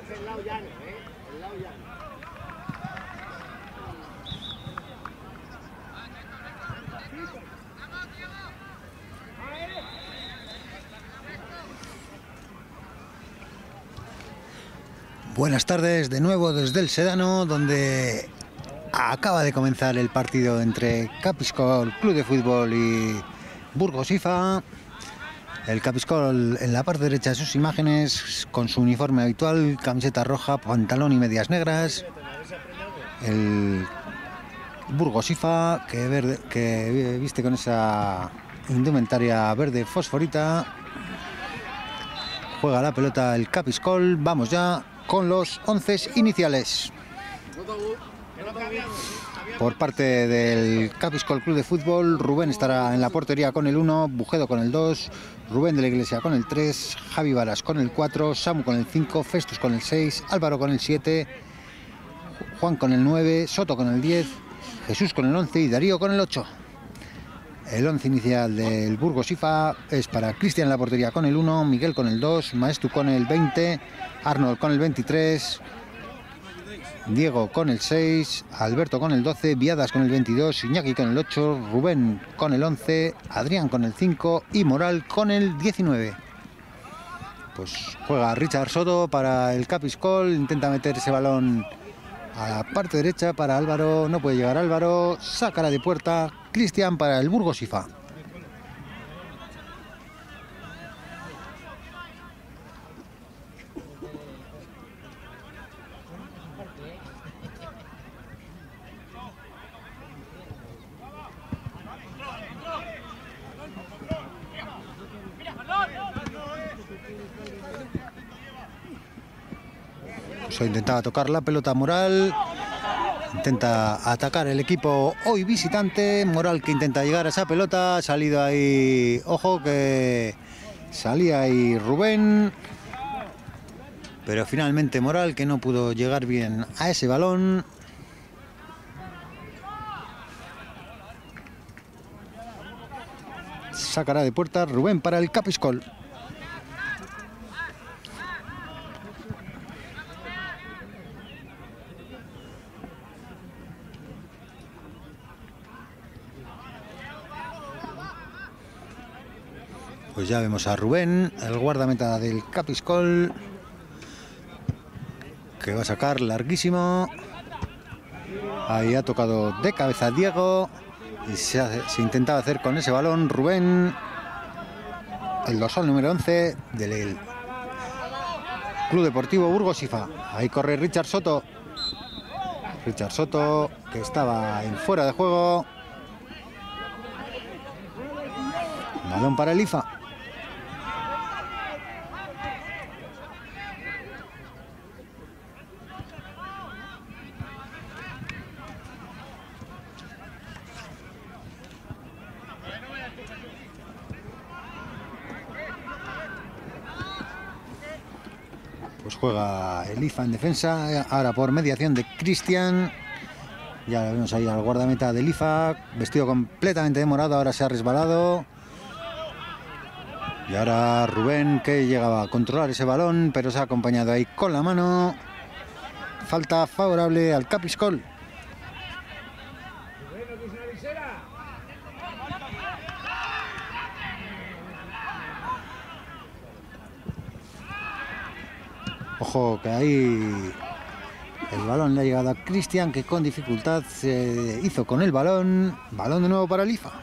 Buenas tardes de nuevo desde el Sedano, donde acaba de comenzar el partido entre Capiscol Club de Fútbol y Burgos IFA. El Capiscol en la parte derecha de sus imágenes con su uniforme habitual, camiseta roja, pantalón y medias negras. El Burgos IFA que viste con esa indumentaria verde fosforita. Juega la pelota el Capiscol. Vamos ya con los 11 iniciales. Por parte del Capiscol Club de Fútbol, Rubén estará en la portería con el 1, Bujedo con el 2, Rubén de la Iglesia con el 3, Javi Varas con el 4, Samu con el 5, Festus con el 6, Álvaro con el 7, Juan con el 9, Soto con el 10, Jesús con el 11 y Darío con el 8. El 11 inicial del Burgos IFA es para Cristian en la portería con el 1, Miguel con el 2, Maestu con el 20, Arnold con el 23, Diego con el 6, Alberto con el 12, Viadas con el 22, Iñaki con el 8, Rubén con el 11, Adrián con el 5 y Moral con el 19. Pues juega Richard Soto para el Capiscol, intenta meter ese balón a la parte derecha para Álvaro, no puede llegar Álvaro, sacará de puerta Cristian para el Burgos IFA. Se intentaba tocar la pelota Moral, intenta atacar el equipo hoy visitante. Moral que intenta llegar a esa pelota, ha salido ahí, ojo que salía ahí Rubén, pero finalmente Moral que no pudo llegar bien a ese balón. Sacará de puerta Rubén para el Capiscol. Pues ya vemos a Rubén, el guardameta del Capiscol, que va a sacar larguísimo. Ahí ha tocado de cabeza Diego y se intentaba hacer con ese balón Rubén, el dorsal número 11 del Club Deportivo Burgos IFA. Ahí corre Richard Soto. Richard Soto que estaba en fuera de juego. Balón para el IFA. Pues juega el IFA en defensa, ahora por mediación de Cristian. Ya vemos ahí al guardameta del IFA, vestido completamente de morado, ahora se ha resbalado. Y ahora Rubén que llegaba a controlar ese balón, pero se ha acompañado ahí con la mano. Falta favorable al Capiscol. Ojo que ahí el balón le ha llegado a Cristian, que con dificultad se hizo con el balón. Balón de nuevo para el IFA.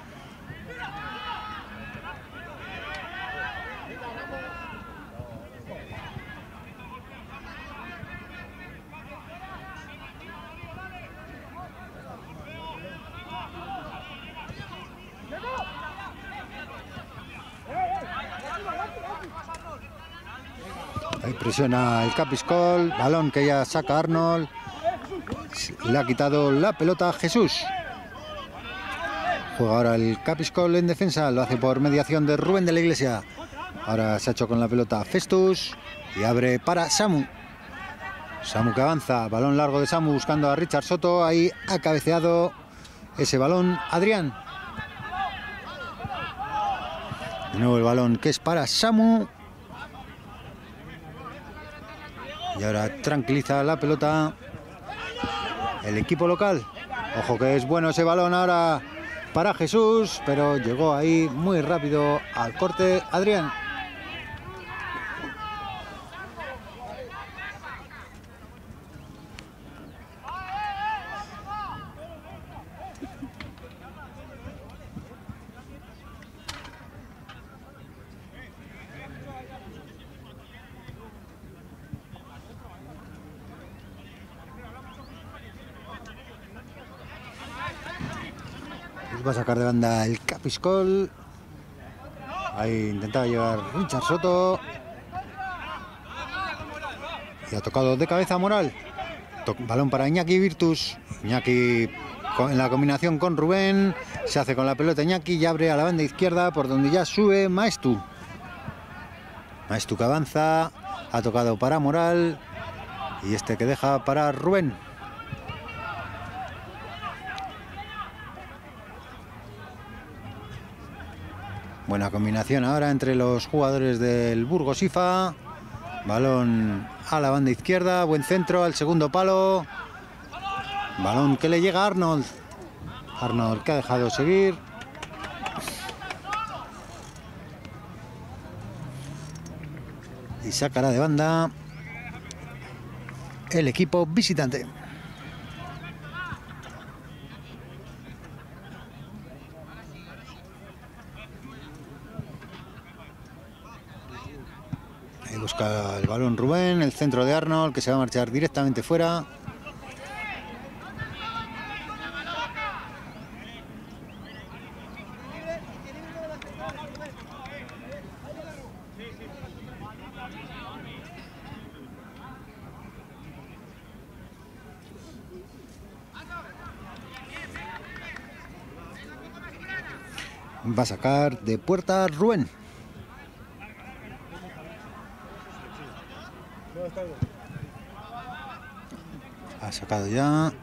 Ahí presiona el Capiscol, balón que ya saca Arnold. Le ha quitado la pelota a Jesús. Juega ahora el Capiscol en defensa, lo hace por mediación de Rubén de la Iglesia. Ahora se ha hecho con la pelota Festus y abre para Samu. Samu que avanza, balón largo de Samu buscando a Richard Soto. Ahí ha cabeceado ese balón Adrián. De nuevo el balón que es para Samu. Y ahora tranquiliza la pelota el equipo local. Ojo que es bueno ese balón ahora para Jesús, pero llegó ahí muy rápido al corte Adrián. Va a sacar de banda el Capiscol. Ahí intentaba llevar Richard Soto. Y ha tocado de cabeza Moral. Balón para Iñaki Virtus. Iñaki en la combinación con Rubén. Se hace con la pelota Iñaki y abre a la banda izquierda por donde ya sube Maestu. Maestu que avanza. Ha tocado para Moral. Y este que deja para Rubén. Buena combinación ahora entre los jugadores del Burgos IFA. Balón a la banda izquierda. Buen centro al segundo palo. Balón que le llega a Arnold. Arnold que ha dejado seguir. Y sacará de banda el equipo visitante. Ahí busca el balón Rubén, el centro de Arnold que se va a marchar directamente fuera. Va a sacar de puerta Rubén. Ha sacado ya.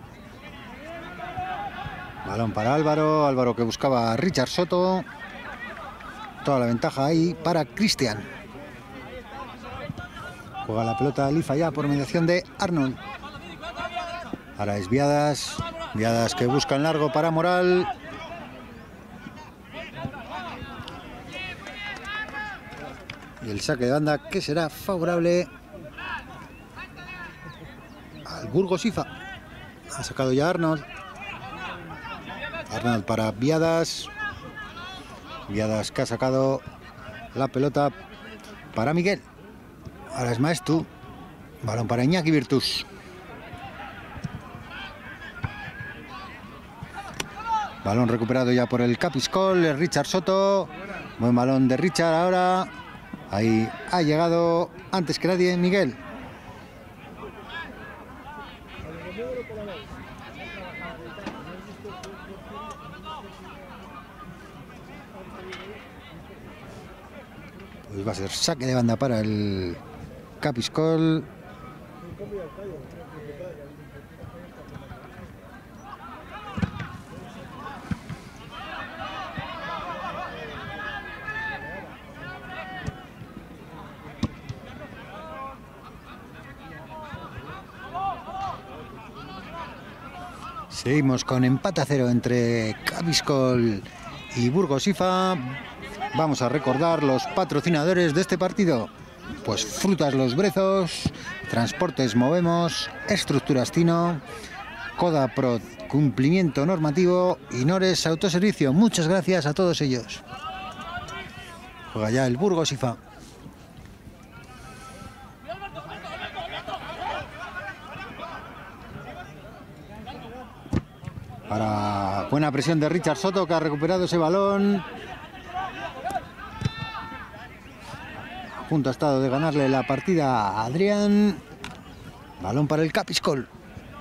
Balón para Álvaro. Álvaro que buscaba a Richard Soto. Toda la ventaja ahí para Cristian. Juega la pelota Lifa ya por mediación de Arnold. Ahora es Viadas. Viadas que busca en largo para Moral. Y el saque de banda que será favorable al Burgos IFA. Ha sacado ya Arnold. Arnold para Viadas. Viadas que ha sacado la pelota para Miguel. Ahora es Maestu. Balón para Iñaki Virtus. Balón recuperado ya por el Capiscol. Richard Soto. Buen balón de Richard ahora. Ahí ha llegado antes que nadie Miguel. Pues va a ser saque de banda para el Capiscol. Seguimos con empate a 0 entre Capiscol y Burgos IFA. Vamos a recordar los patrocinadores de este partido. Pues Frutas Los Brezos, Transportes Movemos, Estructuras Tino, Coda Pro Cumplimiento Normativo y Nores Autoservicio. Muchas gracias a todos ellos. Juega ya el Burgos IFA. Para buena presión de Richard Soto que ha recuperado ese balón. A punto ha estado de ganarle la partida a Adrián. Balón para el Capiscol.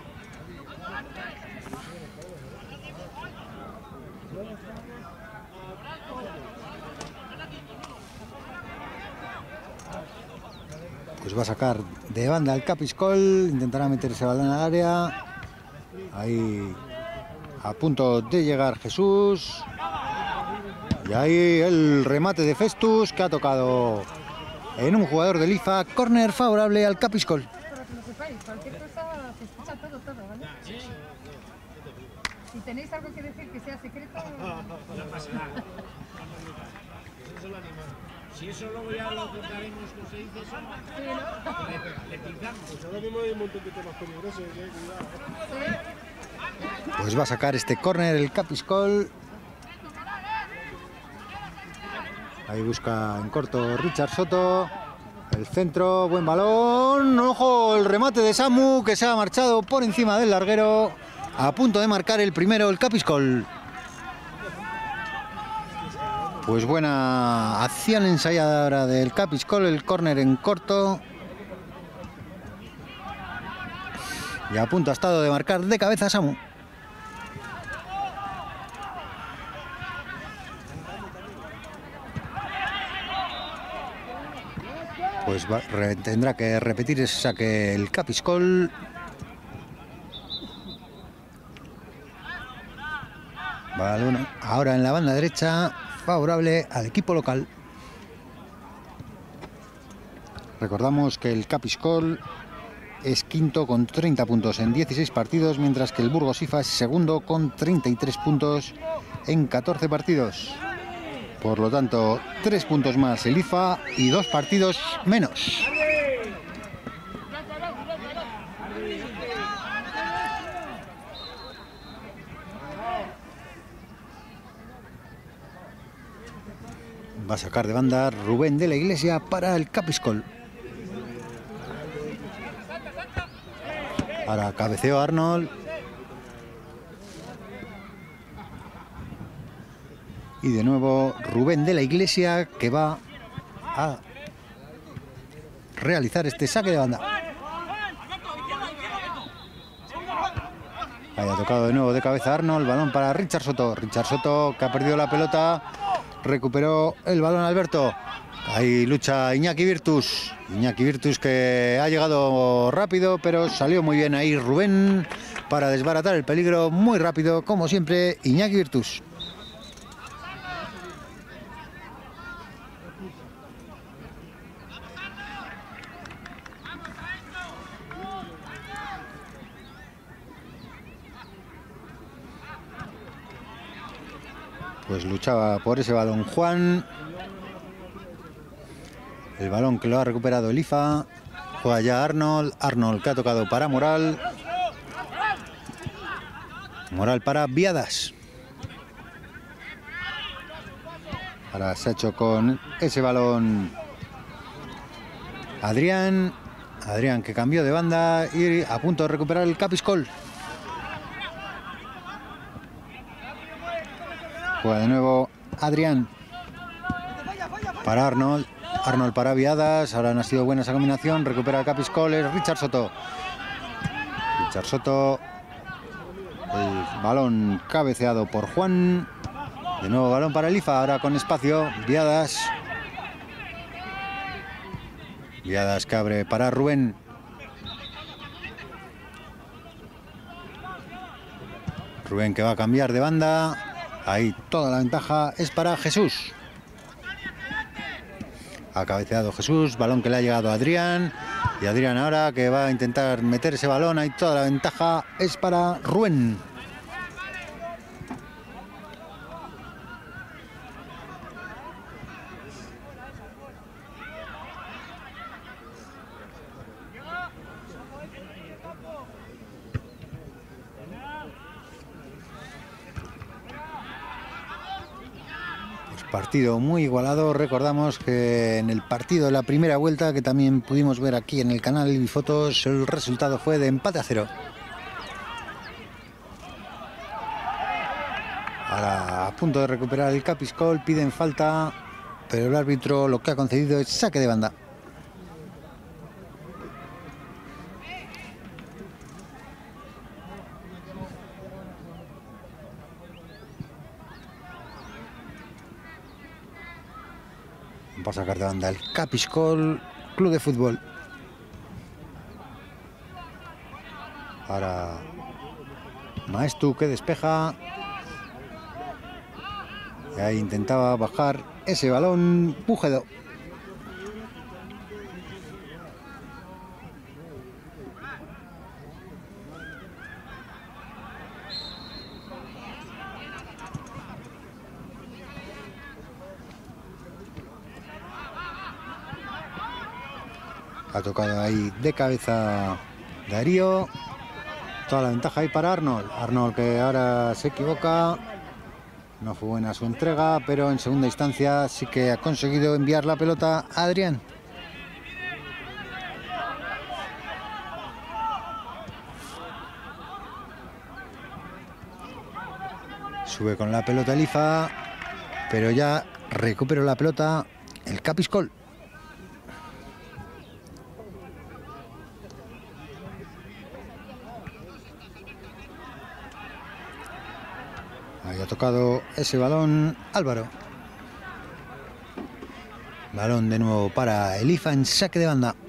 Pues va a sacar de banda el Capiscol. Intentará meter ese balón al área. Ahí a punto de llegar Jesús. Y ahí el remate de Festus que ha tocado en un jugador del IFA. Córner favorable al Capiscol. preocupéis, cualquier cosa se escucha todo, ¿vale? Si tenéis algo que decir que sea secreto... No pasa nada. Eso es lo animal. Si eso luego ya lo contaremos, como se dice eso, le pintamos. Pues ahora mismo hay un montón de temas peligrosos, cuidado. Pues va a sacar este córner el Capiscol. Ahí busca en corto Richard Soto. El centro, buen balón. ¡Ojo! El remate de Samu, que se ha marchado por encima del larguero. A punto de marcar el primero el Capiscol. Pues buena acción ensayadora del Capiscol, el córner en corto. Y a punto ha estado de marcar de cabeza Samu. Pues tendrá que repetir ese saque el Capiscol. Balón ahora en la banda derecha, favorable al equipo local. Recordamos que el Capiscol es quinto con 30 puntos en 16 partidos, mientras que el Burgos IFA es segundo con 33 puntos en 14 partidos. Por lo tanto, 3 puntos más el IFA y 2 partidos menos. Va a sacar de banda Rubén de la Iglesia para el Capiscol. Ahora cabeceó Arnold. Y de nuevo Rubén de la Iglesia, que va a realizar este saque de banda. Ahí ha tocado de nuevo de cabeza Arnold. Balón para Richard Soto. Richard Soto, que ha perdido la pelota. Recuperó el balón Alberto. Ahí lucha Iñaki Virtus. Iñaki Virtus, que ha llegado rápido, pero salió muy bien ahí Rubén para desbaratar el peligro muy rápido, como siempre, Iñaki Virtus. Pues luchaba por ese balón Juan. El balón que lo ha recuperado el IFA. Juega ya Arnold. Arnold, que ha tocado para Moral. Moral para Viadas. Ahora se ha hecho con ese balón Adrián. Adrián, que cambió de banda y a punto de recuperar el Capiscol. Juega de nuevo Adrián para Arnold. Arnold para Viadas. Ahora no ha sido buena esa combinación. Recupera el Capiscol. Es Richard Soto. Richard Soto. El balón cabeceado por Juan. De nuevo balón para el IFA. Ahora con espacio. Viadas. Viadas, que abre para Rubén. Rubén, que va a cambiar de banda. Ahí toda la ventaja es para Jesús. Ha cabeceado Jesús, balón que le ha llegado a Adrián. Y Adrián ahora, que va a intentar meter ese balón. Ahí toda la ventaja es para Rubén. Partido muy igualado. Recordamos que en el partido de la primera vuelta, que también pudimos ver aquí en el canal Ibifotos, el resultado fue de empate a 0. Ahora a punto de recuperar el Capiscol, piden falta, pero el árbitro lo que ha concedido es saque de banda. Va a sacar de banda el Capiscol Club de Fútbol. Ahora Maestu, que despeja. Y ahí intentaba bajar ese balón Pujedo. Ha tocado ahí de cabeza Darío. Toda la ventaja ahí para Arnold. Arnold que ahora se equivoca. No fue buena su entrega, pero en segunda instancia sí que ha conseguido enviar la pelota a Adrián. Sube con la pelota Elifa, pero ya recuperó la pelota el Capiscol. Ahí ha tocado ese balón Álvaro. Balón de nuevo para Elifa en saque de banda.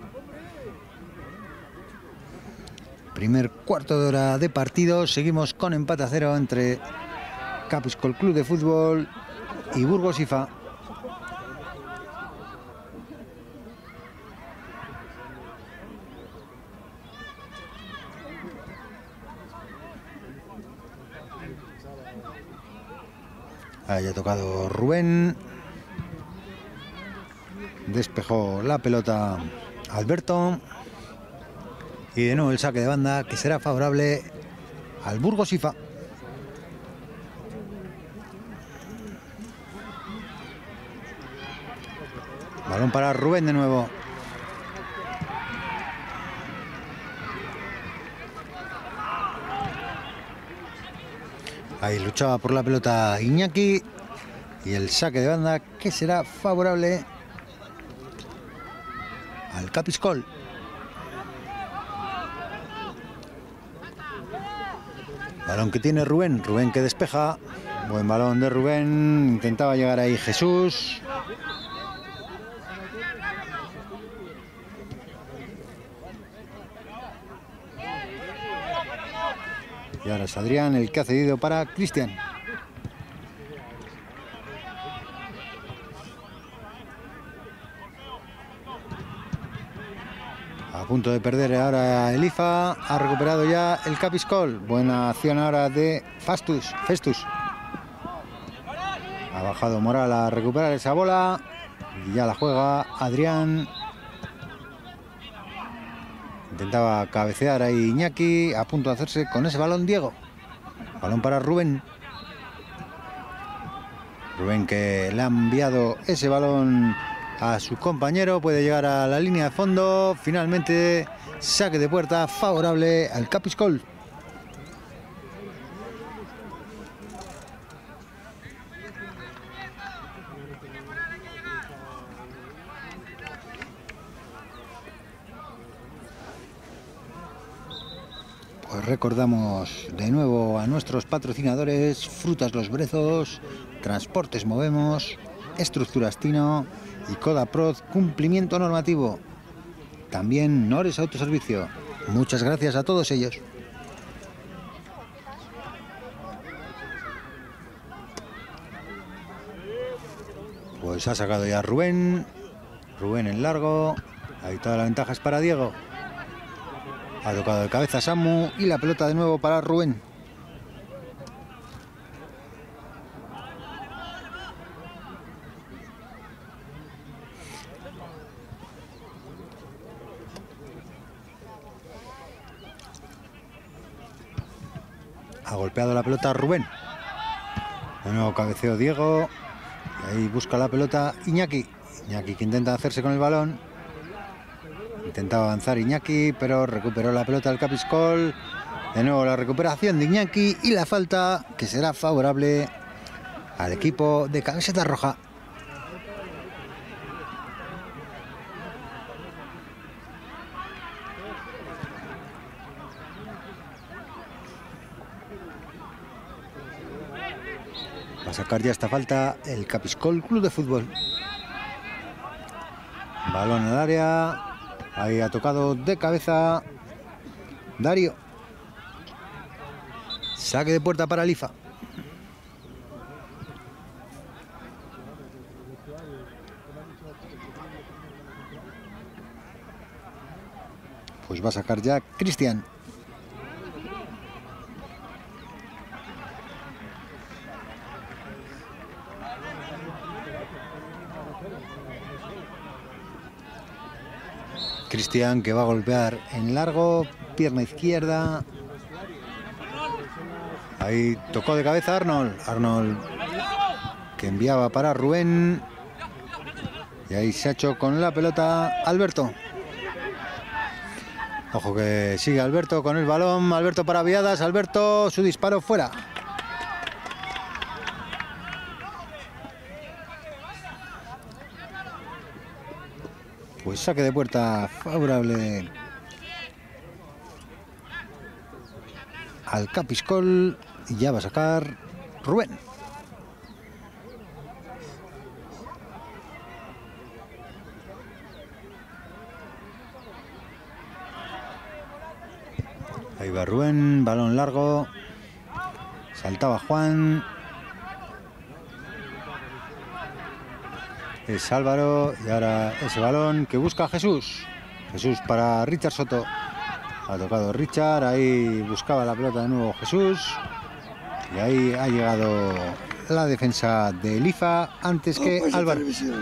Primer cuarto de hora de partido. Seguimos con empate a 0 entre Capiscol Club de Fútbol y Burgos IFA. Ahí ha tocado Rubén. Despejó la pelota Alberto. Y de nuevo el saque de banda que será favorable al Burgos IFA. Balón para Rubén de nuevo. Ahí luchaba por la pelota Iñaki. Y el saque de banda que será favorable al Capiscol. Balón que tiene Rubén. Rubén que despeja. Buen balón de Rubén. Intentaba llegar ahí Jesús. Y ahora es Adrián el que ha cedido para Cristian. A punto de perder ahora Elifa. Ha recuperado ya el Capiscol. Buena acción ahora de Festus. Ha bajado Moral a recuperar esa bola. Y ya la juega Adrián. Intentaba cabecear ahí Iñaki. A punto de hacerse con ese balón Diego. Balón para Rubén. Rubén que le ha enviado ese balón a su compañero. Puede llegar a la línea de fondo. Finalmente saque de puerta favorable al Capiscol. Pues recordamos de nuevo a nuestros patrocinadores: Frutas Los Brezos, Transportes Movemos, Estructuras Tino y Codaproz Cumplimiento Normativo. También Nores Autoservicio. Muchas gracias a todos ellos. Pues ha sacado ya Rubén. Rubén en largo. Ahí toda la ventaja es para Diego. Ha tocado de cabeza Samu y la pelota de nuevo para Rubén. Ha golpeado la pelota Rubén. De nuevo cabeceo Diego. Y ahí busca la pelota Iñaki. Iñaki que intenta hacerse con el balón. Intentaba avanzar Iñaki, pero recuperó la pelota del Capiscol. De nuevo la recuperación de Iñaki y la falta que será favorable al equipo de camiseta roja. Va a sacar ya esta falta el Capiscol Club de Fútbol. Balón al área. Ahí ha tocado de cabeza Darío. Saque de puerta para Elifa. Pues va a sacar ya Cristian. Cristian, que va a golpear en largo, pierna izquierda. Ahí tocó de cabeza Arnold. Arnold, que enviaba para Rubén. Y ahí se ha hecho con la pelota Alberto. Ojo que sigue Alberto con el balón. Alberto para Viadas. Alberto, su disparo fuera. Pues saque de puerta favorable al Capiscol. Y ya va a sacar Rubén. Ahí va Rubén, balón largo. Saltaba Juan. Es Álvaro. Y ahora ese balón que busca Jesús. Jesús para Richard Soto. Ha tocado Richard. Ahí buscaba la pelota de nuevo Jesús. Y ahí ha llegado la defensa de Lifa antes que Álvaro.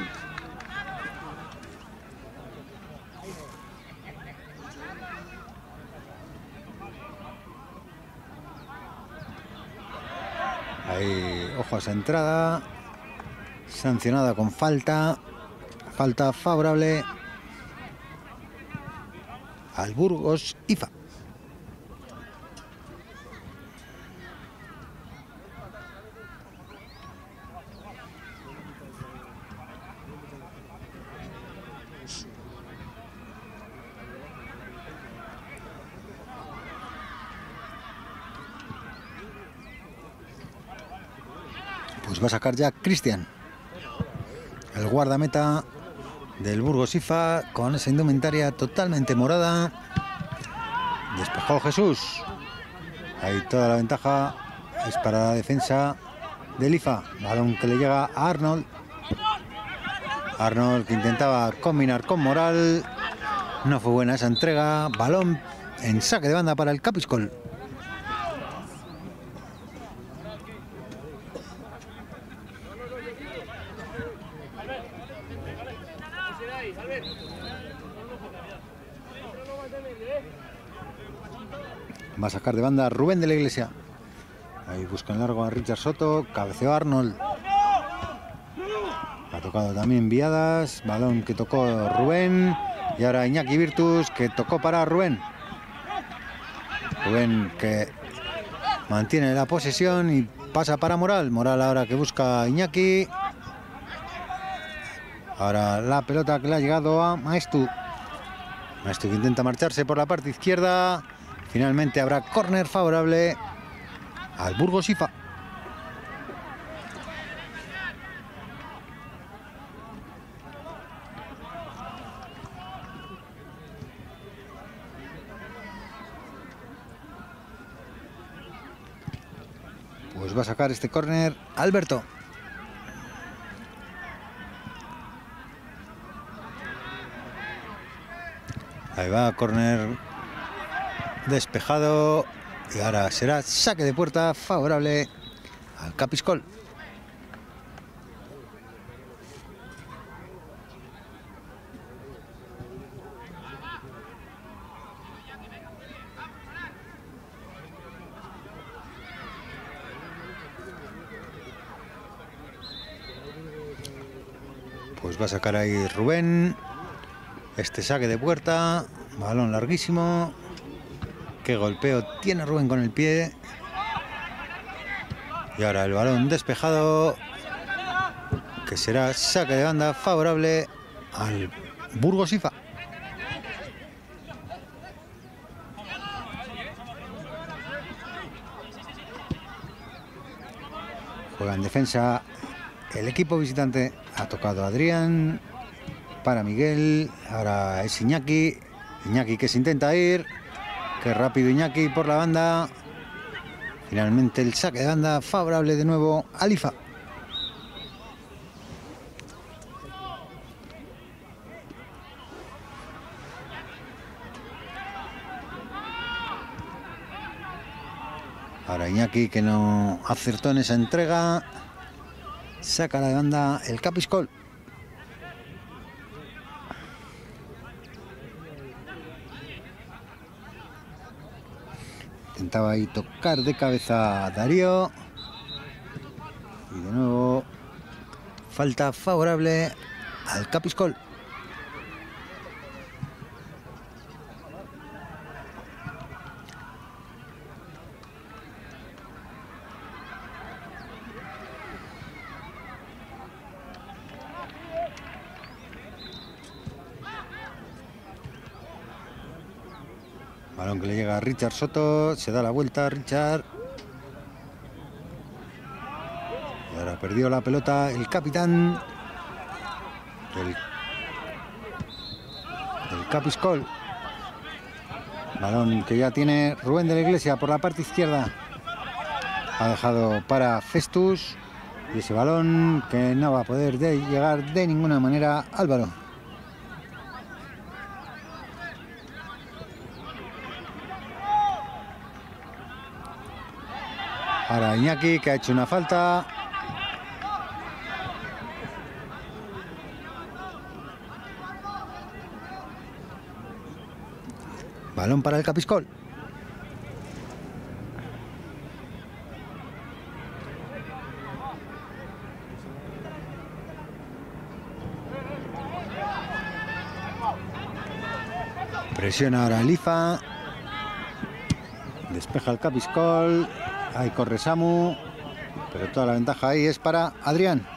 Ahí, ojo a esa entrada. Sancionada con falta. Falta favorable al Burgos IFA. Pues va a sacar ya Cristian, el guardameta del Burgos IFA, con esa indumentaria totalmente morada. Despejó Jesús. Ahí toda la ventaja es para la defensa del IFA. Balón que le llega a Arnold. Arnold, que intentaba combinar con Moral. No fue buena esa entrega. Balón en saque de banda para el Capiscol. Va a sacar de banda Rubén de la Iglesia. Ahí busca en largo a Richard Soto. Cabeceó Arnold. Ha tocado también Viadas. Balón que tocó Rubén. Y ahora Iñaki Virtus, que tocó para Rubén. Rubén, que mantiene la posesión y pasa para Moral. Moral ahora que busca a Iñaki. Ahora la pelota que le ha llegado a Maestu. Maestu, que intenta marcharse por la parte izquierda. Finalmente habrá córner favorable al Burgos IFA. Pues va a sacar este córner Alberto. Ahí va, córner despejado. Y ahora será saque de puerta favorable al Capiscol. Pues va a sacar ahí Rubén. Este saque de puerta. Balón larguísimo. Qué golpeo tiene Rubén con el pie. Y ahora el balón despejado, que será saque de banda favorable al Burgos IFA. Juega en defensa el equipo visitante. Ha tocado Adrián para Miguel. Ahora es Iñaki. Iñaki que se intenta ir. Qué rápido Iñaki por la banda. Finalmente el saque de banda favorable de nuevo al IFA. Ahora Iñaki, que no acertó en esa entrega. Saca la de banda el Capiscol. Intentaba ahí tocar de cabeza a Darío. Y de nuevo falta favorable al Capiscol. Balón que le llega a Richard Soto, se da la vuelta Richard. Y ahora perdió la pelota el capitán del Capiscol. Balón que ya tiene Rubén de la Iglesia por la parte izquierda. Ha dejado para Festus. Y ese balón que no va a poder llegar de ninguna manera al balón. Ahora Iñaki, que ha hecho una falta. Balón para el Capiscol. Presiona ahora Lifa. Despeja el Capiscol. Ahí corre Samu, pero toda la ventaja ahí es para Adrián.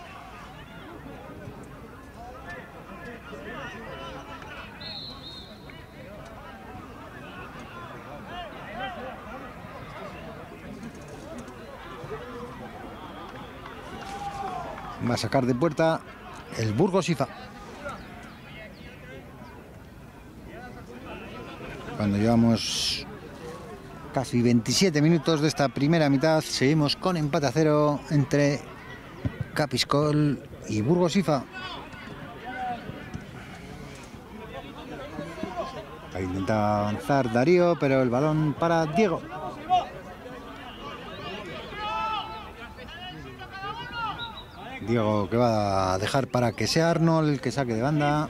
Va a sacar de puerta el Burgos IFA. Cuando llevamos casi 27 minutos de esta primera mitad, seguimos con empate a 0 entre Capiscol y Burgos IFA. Ahí intenta avanzar Darío, pero el balón para Diego. Diego que va a dejar para que sea Arnold el que saque de banda.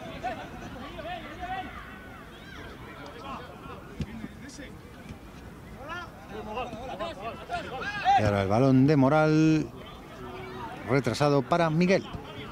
Y ahora el balón de Moral, retrasado para Miguel.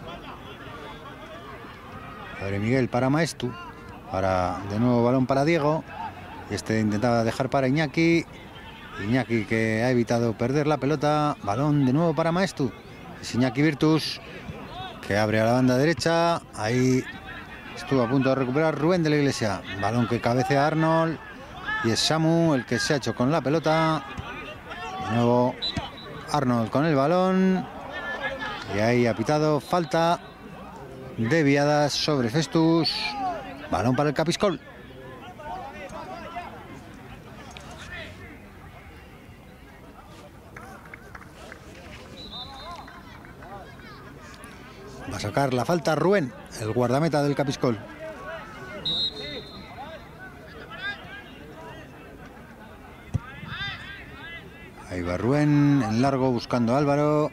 Abre Miguel para Maestu. Ahora de nuevo balón para Diego. Y este intentaba dejar para Iñaki. Iñaki que ha evitado perder la pelota. Balón de nuevo para Maestu. Es Iñaki Virtus que abre a la banda derecha. Ahí estuvo a punto de recuperar Rubén de la Iglesia. Balón que cabecea Arnold. Y es Samu el que se ha hecho con la pelota. De nuevo Arnold con el balón. Y ahí ha pitado falta de Viadas sobre Festus. Balón para el Capiscol. Va a sacar la falta Rubén, el guardameta del Capiscol. Ahí va Rubén en largo buscando a Álvaro.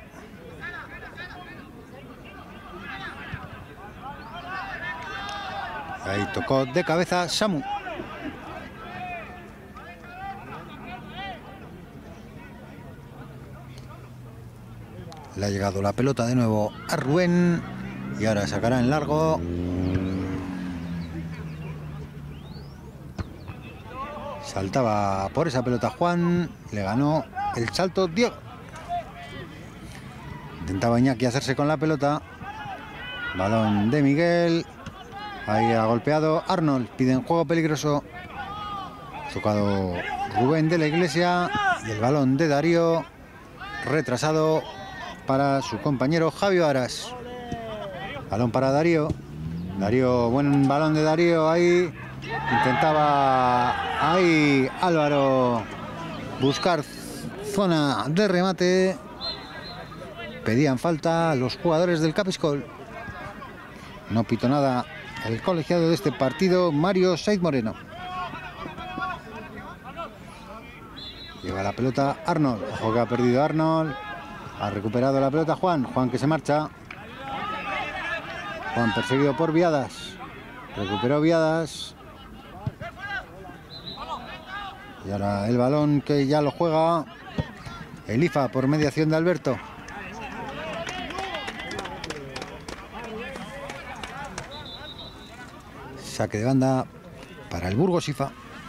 Ahí tocó de cabeza Samu. Le ha llegado la pelota de nuevo a Rubén. Y ahora sacará en largo. Saltaba por esa pelota Juan. Le ganó el salto Diego. Intentaba Iñaki hacerse con la pelota. Balón de Miguel. Ahí ha golpeado Arnold. Piden juego peligroso. Tocado Rubén de la Iglesia. Y el balón de Darío. Retrasado para su compañero Javi Varas. Balón para Darío. Darío, buen balón de Darío ahí. Intentaba ahí Álvaro buscar zona de remate. Pedían falta los jugadores del Capiscol. No pitó nada el colegiado de este partido, Mario Saiz Moreno. Lleva la pelota Arnold. Ojo que ha perdido Arnold. Ha recuperado la pelota Juan. Juan que se marcha. Juan perseguido por Viadas. Recuperó Viadas. Y ahora el balón que ya lo juega el IFA por mediación de Alberto. Saque de banda para el Burgos IFA.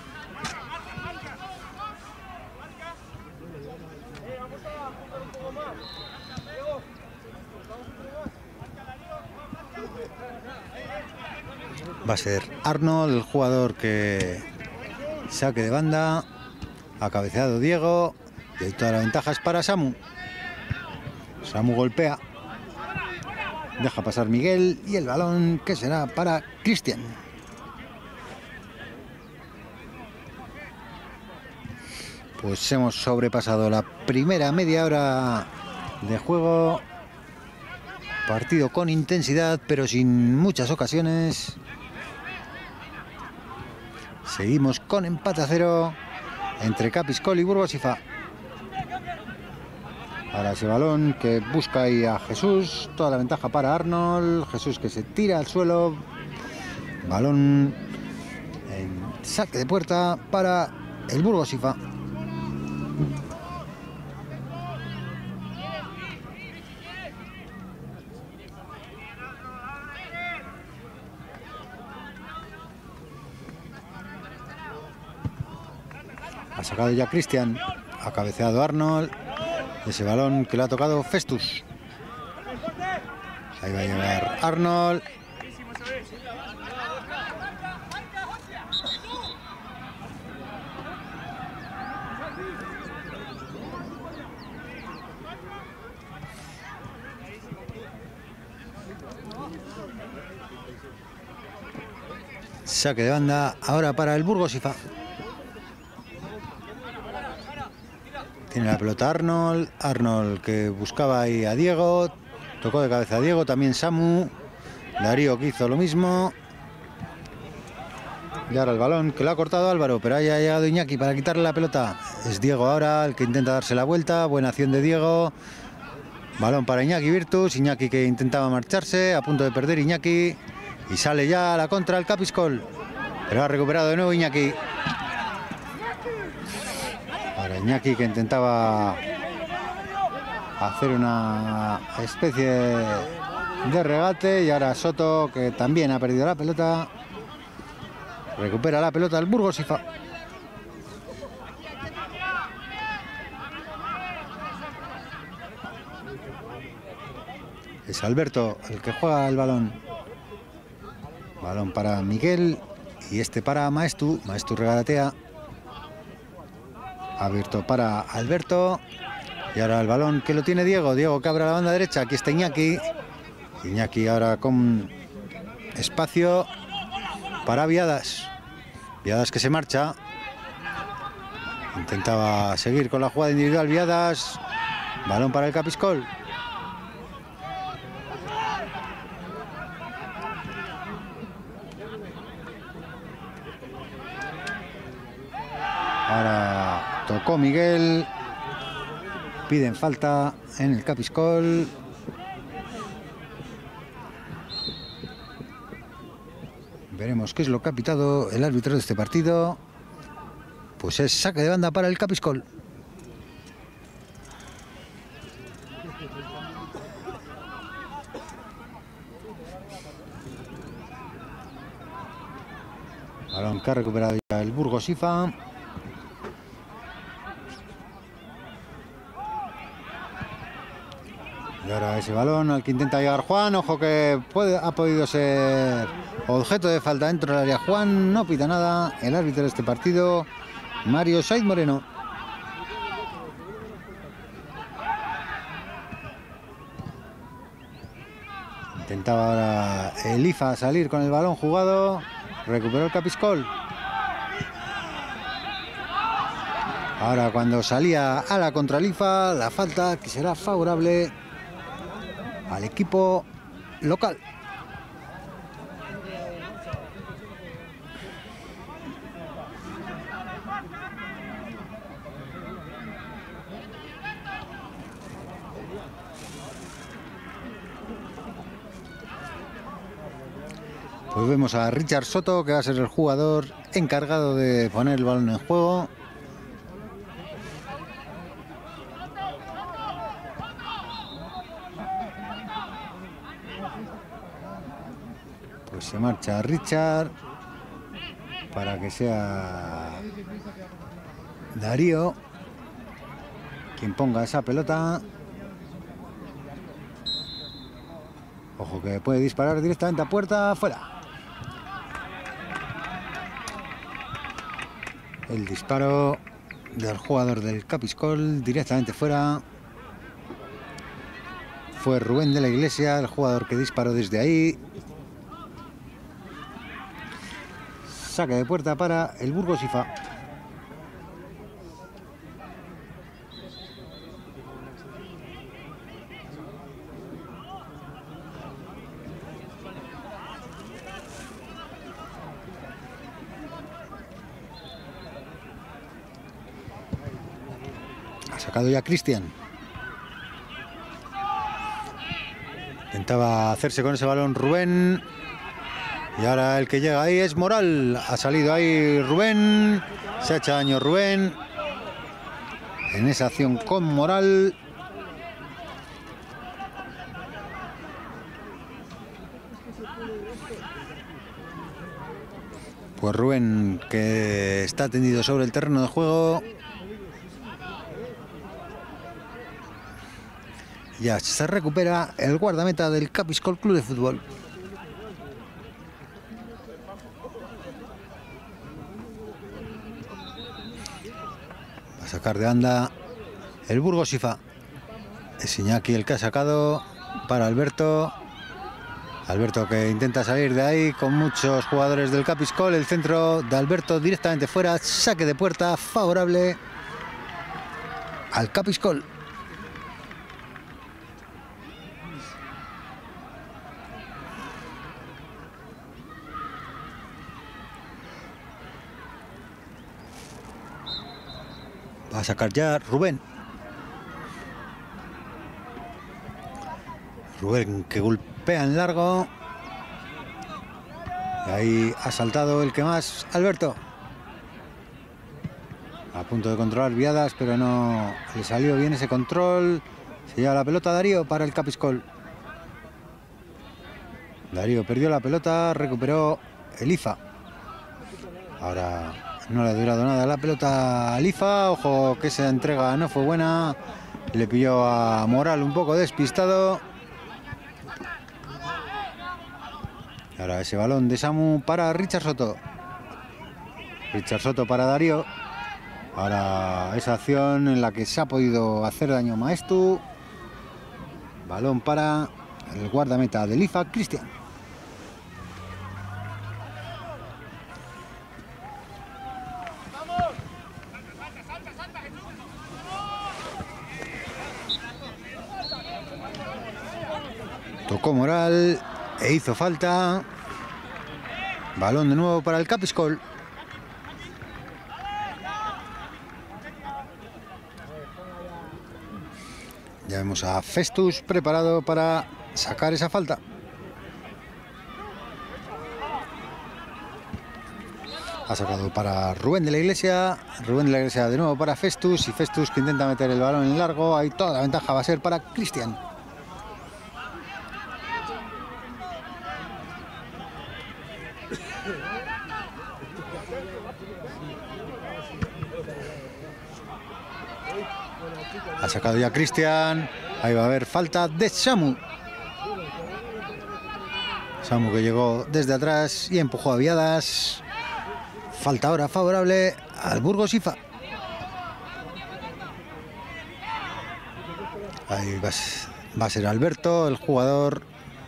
Va a ser Arnold el jugador que saque de banda. Ha cabeceado Diego. Y ahí toda la ventaja es para Samu. Samu golpea. Deja pasar Miguel. Y el balón que será para Cristian. Pues hemos sobrepasado la primera media hora de juego. Partido con intensidad, pero sin muchas ocasiones. Seguimos con empate a 0 entre Capiscol y Burgos IFA. Ahora ese balón que busca ahí a Jesús. Toda la ventaja para Arnold. Jesús que se tira al suelo. Balón en saque de puerta para el Burgos IFA. Ha sacado ya Cristian. Ha cabeceado Arnold. Ese balón que le ha tocado Festus. Ahí va a llegar Arnold. Saque de banda ahora para el Burgos IFA. Tiene la pelota Arnold. Arnold que buscaba ahí a Diego. Tocó de cabeza a Diego. También Samu. Darío que hizo lo mismo. Y ahora el balón que lo ha cortado Álvaro. Pero ahí ha llegado Iñaki para quitarle la pelota. Es Diego ahora el que intenta darse la vuelta. Buena acción de Diego. Balón para Iñaki Virtus. Iñaki que intentaba marcharse. A punto de perder Iñaki. Y sale ya a la contra el Capiscol. Pero ha recuperado de nuevo Iñaki. Ahora Iñaki que intentaba hacer una especie de regate. Y ahora Soto que también ha perdido la pelota. Recupera la pelota el Burgos IFA. Es Alberto el que juega el balón. Balón para Miguel. Y este para Maestu. Maestu regatea. Abierto para Alberto. Y ahora el balón que lo tiene Diego. Diego que abre a la banda derecha. Aquí está Iñaki. Iñaki ahora con espacio para Viadas. Viadas que se marcha. Intentaba seguir con la jugada individual Viadas. Balón para el Capiscol. Ahora tocó Miguel. Piden falta en el Capiscol. Veremos qué es lo que ha pitado el árbitro de este partido. Pues es saque de banda para el Capiscol. Balón que ha recuperado ya el Burgos IFA. Y ahora ese balón al que intenta llegar Juan. Ojo que ha podido ser objeto de falta dentro del área. Juan no pita nada. El árbitro de este partido, Mario Saiz Moreno. Intentaba ahora el IFA salir con el balón jugado. Recuperó el Capiscol. Ahora cuando salía a la contra el IFA, la falta que será favorable al equipo local. Pues vemos a Richard Soto, que va a ser el jugador encargado de poner el balón en juego. Pues se marcha Richard para que sea Darío quien ponga esa pelota. Ojo que puede disparar directamente a puerta, fuera. El disparo del jugador del Capiscol directamente fuera. Fue Rubén de la Iglesia el jugador que disparó desde ahí. Saque de puerta para el Burgos IFA. Ha sacado ya Cristian. Intentaba hacerse con ese balón Rubén. Y ahora el que llega ahí es Moral. Ha salido ahí Rubén. Se ha hecho daño Rubén en esa acción con Moral. Pues Rubén, que está tendido sobre el terreno de juego. Ya se recupera el guardameta del Capiscol Club de Fútbol. Va a sacar de banda el Burgos IFA. Es Iñaki el que ha sacado para Alberto. Alberto que intenta salir de ahí con muchos jugadores del Capiscol. El centro de Alberto directamente fuera. Saque de puerta favorable al Capiscol. Va a sacar ya Rubén. Rubén que golpea en largo. Y ahí ha saltado el que más, Alberto. A punto de controlar Viadas, pero no le salió bien ese control. Se lleva la pelota Darío para el Capiscol. Darío perdió la pelota, recuperó el IFA. Ahora no le ha durado nada la pelota al IFA. Ojo que esa entrega no fue buena. Le pilló a Moral un poco despistado. Ahora ese balón de Samu para Richard Soto. Richard Soto para Darío. Ahora esa acción en la que se ha podido hacer daño Maestu. Balón para el guardameta del IFA, Cristian. Tocó Moral e hizo falta. Balón de nuevo para el Capiscol. Ya vemos a Festus preparado para sacar esa falta. Ha sacado para Rubén de la Iglesia. Rubén de la Iglesia de nuevo para Festus. Y Festus que intenta meter el balón en largo. Ahí toda la ventaja va a ser para Cristian. Ha sacado ya Cristian. Ahí va a haber falta de Samu. Samu que llegó desde atrás y empujó a Viadas. Falta ahora favorable al Burgos IFA. Ahí va a ser Alberto, el jugador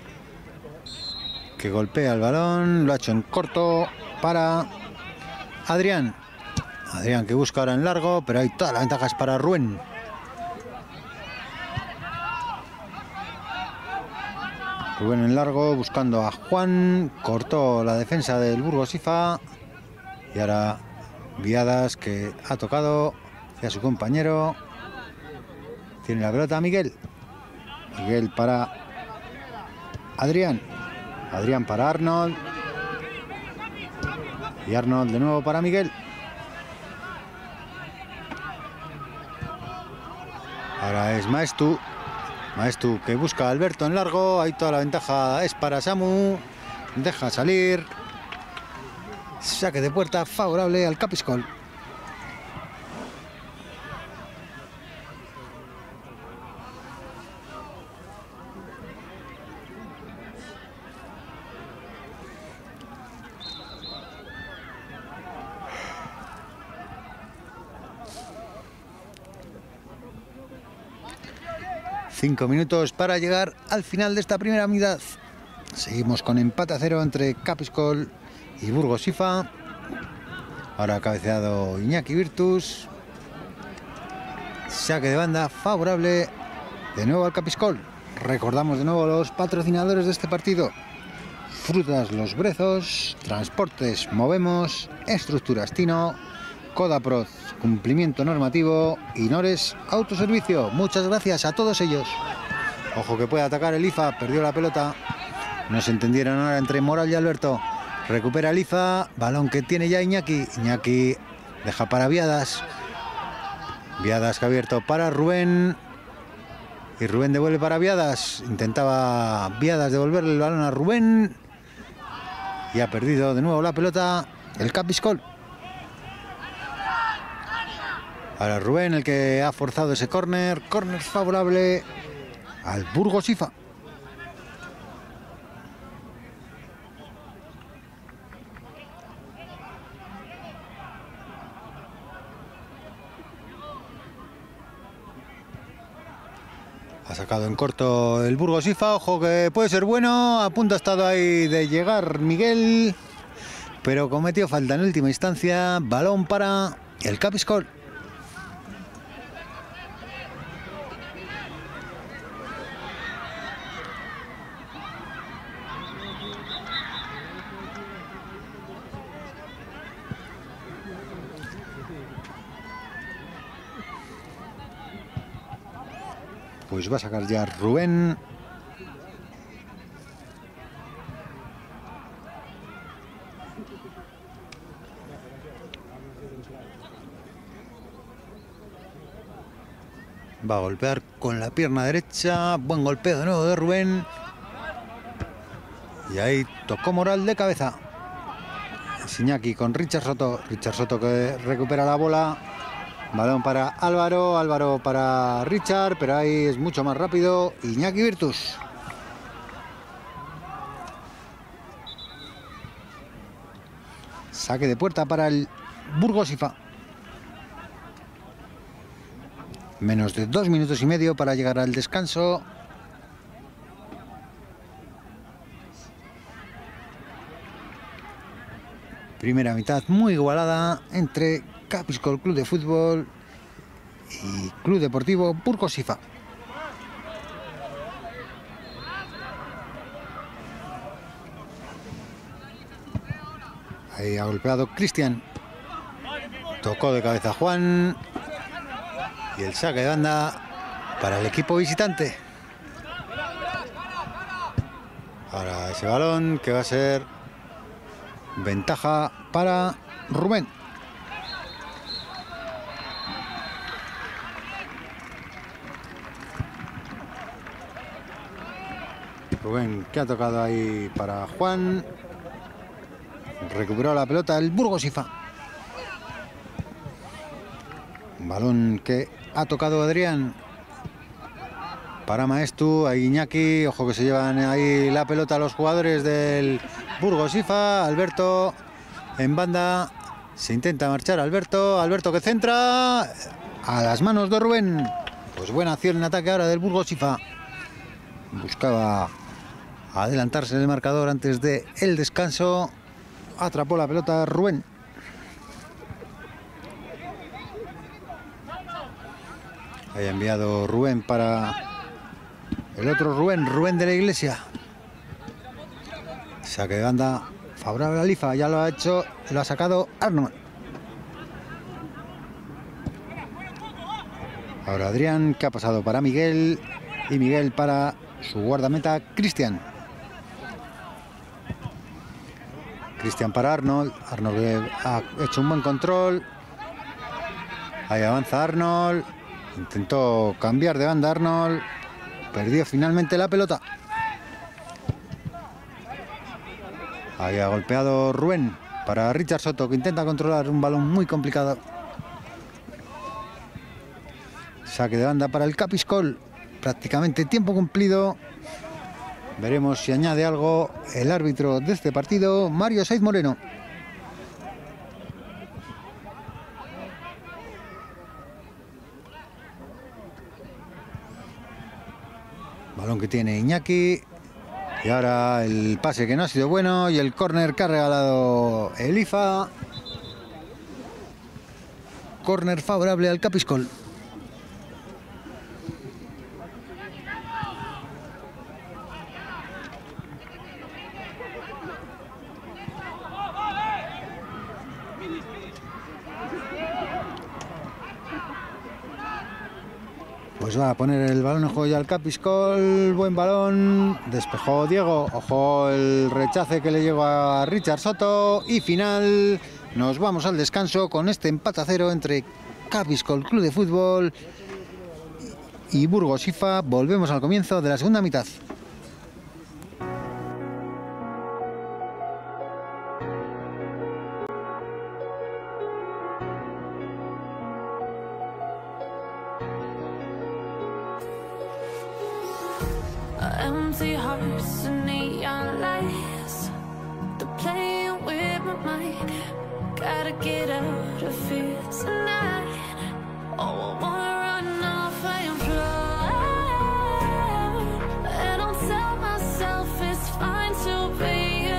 que golpea el balón. Lo ha hecho en corto para Adrián. Adrián que busca ahora en largo, pero hay todas las ventajas para Rubén. Rubén en largo buscando a Juan. Cortó la defensa del Burgos IFA. Y ahora Viadas que ha tocado a su compañero. Tiene la pelota Miguel. Miguel para Adrián. Adrián para Arnold. Y Arnold de nuevo para Miguel. Ahora es Maestu. Maestu que busca a Alberto en largo. Ahí toda la ventaja es para Samu. deja salir. Saque de puerta favorable al Capiscol. Cinco minutos para llegar al final de esta primera mitad. Seguimos con empate a 0 entre Capiscol y Burgos IFA. Ahora ha cabeceado Iñaki Virtus. Saque de banda favorable de nuevo al Capiscol. Recordamos de nuevo los patrocinadores de este partido: Frutas Los Brezos, Transportes Movemos, Estructuras Tino, Codaproz, Cumplimiento Normativo y Nores Autoservicio. Muchas gracias a todos ellos. Ojo que puede atacar el IFA, perdió la pelota. No se entendieron ahora entre Moral y Alberto. Recupera el IFA, balón que tiene ya Iñaki. Iñaki deja para Viadas. Viadas que ha abierto para Rubén. Y Rubén devuelve para Viadas. Intentaba Viadas devolverle el balón a Rubén. Y ha perdido de nuevo la pelota el Capiscol. Ahora Rubén el que ha forzado ese córner. Córner favorable al Burgos IFA. Ha sacado en corto el Burgos IFA. Ojo que puede ser bueno. A punto ha estado ahí de llegar Miguel, pero cometió falta en última instancia. Balón para el Capiscol. Pues va a sacar ya Rubén. Va a golpear con la pierna derecha. Buen golpeo de nuevo de Rubén. Y ahí tocó Moral de cabeza. Iñaki con Richard Soto. Richard Soto que recupera la bola. Balón para Álvaro. Álvaro para Richard. Pero ahí es mucho más rápido Iñaki Virtus. Saque de puerta para el Burgos IFA. Menos de 2 minutos y medio para llegar al descanso. Primera mitad muy igualada entre Capiscol Club de Fútbol y Club Deportivo Burgos IFA. Ahí ha golpeado Cristian. Tocó de cabeza Juan. Y el saque de banda para el equipo visitante. Ahora ese balón que va a ser ventaja para Rubén. Rubén que ha tocado ahí para Juan. Recuperó la pelota el Burgos IFA. Un balón que ha tocado Adrián para Maestu, a Iñaki. Ojo que se llevan ahí la pelota los jugadores del Burgos IFA. Alberto en banda. Se intenta marchar Alberto. Alberto que centra a las manos de Rubén. Pues buena acción en ataque ahora del Burgos IFA. Buscaba adelantarse en el marcador antes de el descanso. Atrapó la pelota Rubén. Ahí ha enviado Rubén para el otro Rubén, Rubén de la Iglesia. Saque de banda favorable al IFA, ya lo ha hecho, lo ha sacado Arnold. Ahora Adrián, que ha pasado para Miguel, y Miguel para su guardameta Cristian. Cristian para Arnold, Arnold ha hecho un buen control. Ahí avanza Arnold. Intentó cambiar de banda Arnold. Perdió finalmente la pelota. Ahí ha golpeado Rubén para Richard Soto, que intenta controlar un balón muy complicado. Saque de banda para el Capiscol. Prácticamente tiempo cumplido. Veremos si añade algo el árbitro de este partido, Mario Saiz Moreno. Balón que tiene Iñaki. Y ahora el pase que no ha sido bueno y el córner que ha regalado el IFA. Córner favorable al Capiscol. Pues va a poner el balón en juego ya al Capiscol. Buen balón. Despejó Diego. Ojo el rechace que le llegó a Richard Soto. Y final. Nos vamos al descanso con este empate a 0 entre Capiscol Club de Fútbol y Burgos IFA. Volvemos al comienzo de la segunda mitad. Empty hearts and neon lights, they're playing with my mind. Gotta get out of here tonight. Oh, I wanna run off and fly, and I'll tell myself it's fine to be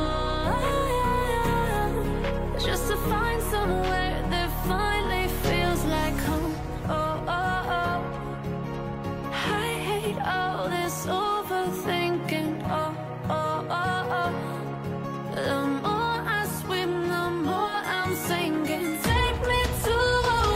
alone, just to find somewhere that finally feels like home. Oh, oh, oh. I hate all this overthinking. Oh, oh, oh, oh. The more I swim, the more I'm sinking. Take me to a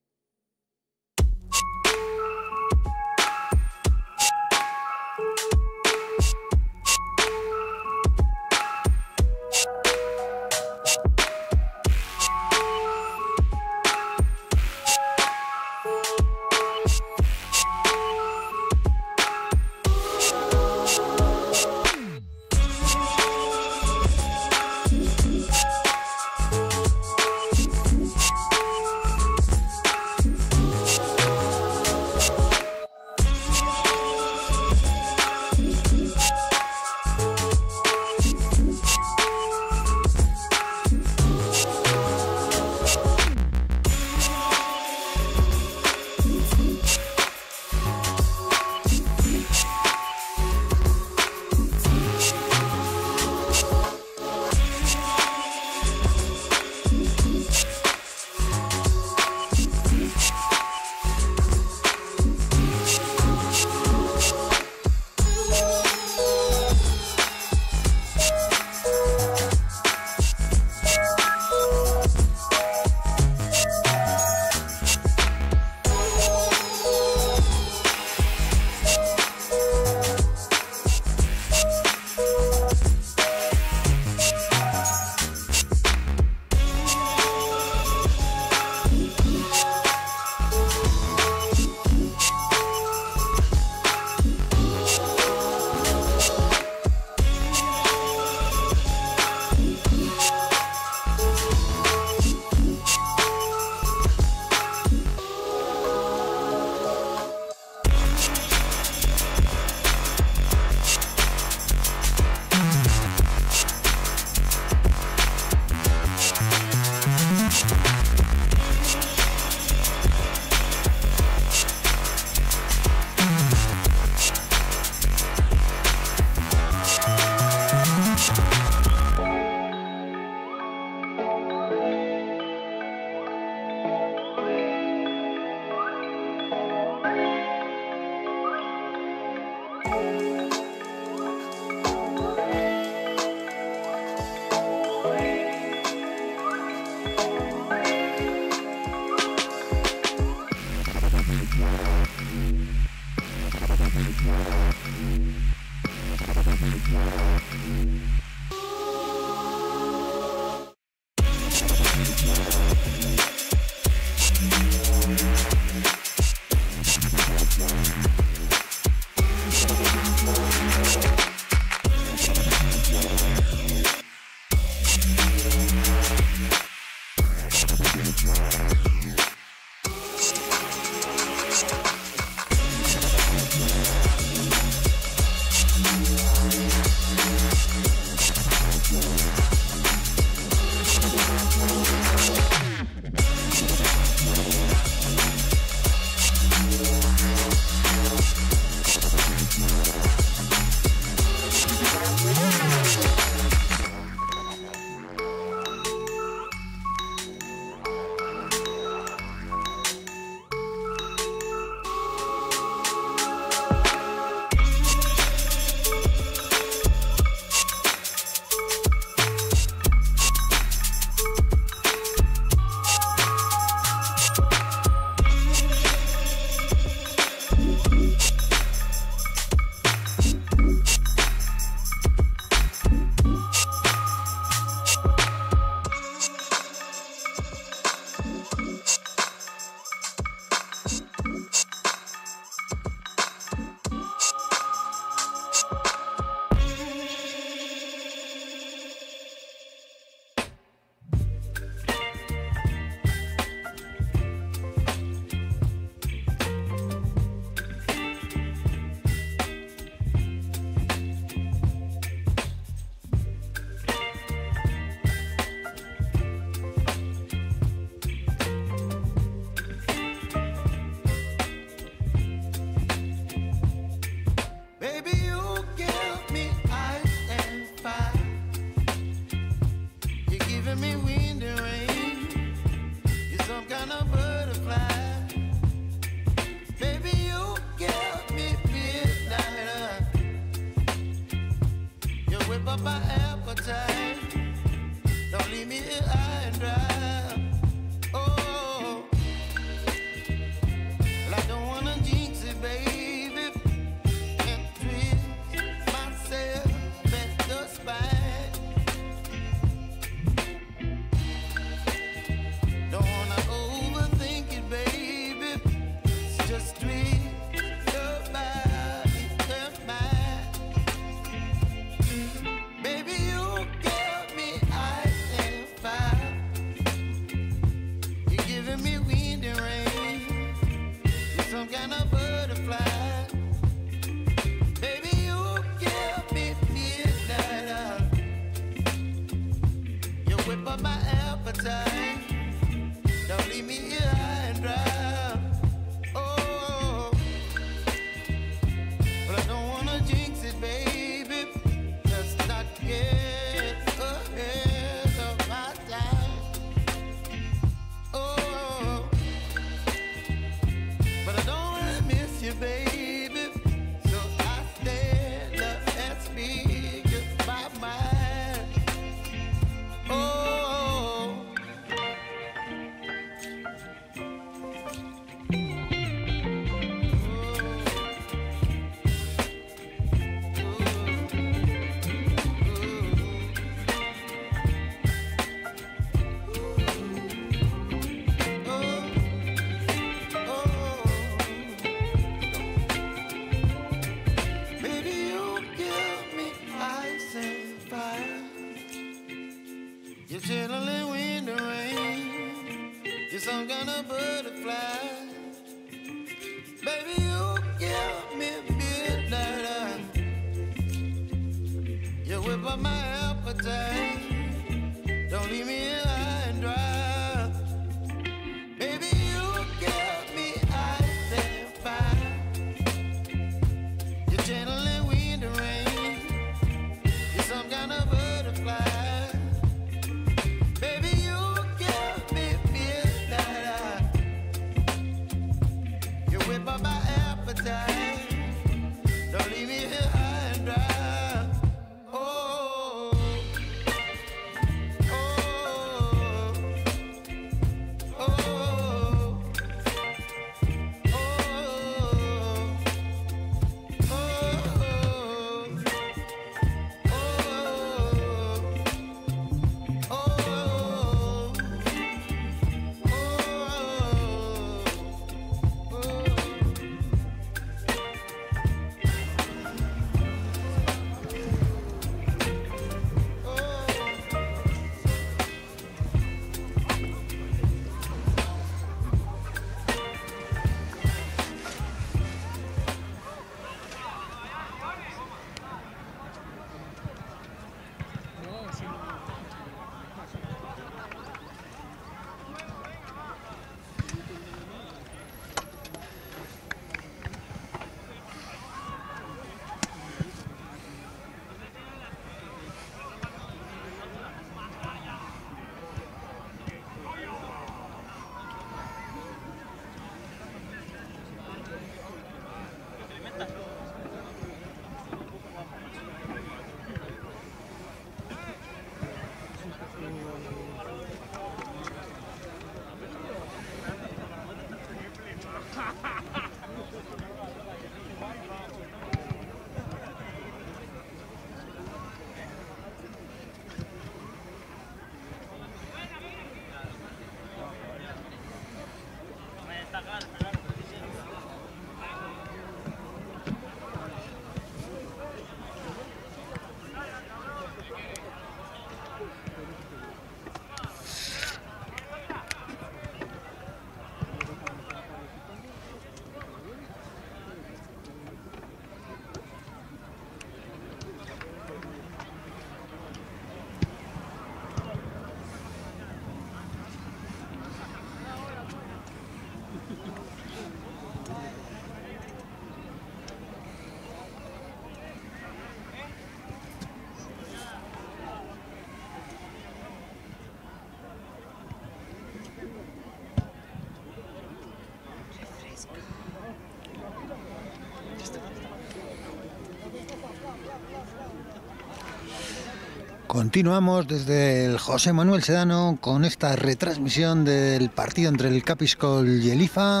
Continuamos desde el José Manuel Sedano con esta retransmisión del partido entre el Capiscol y el IFA.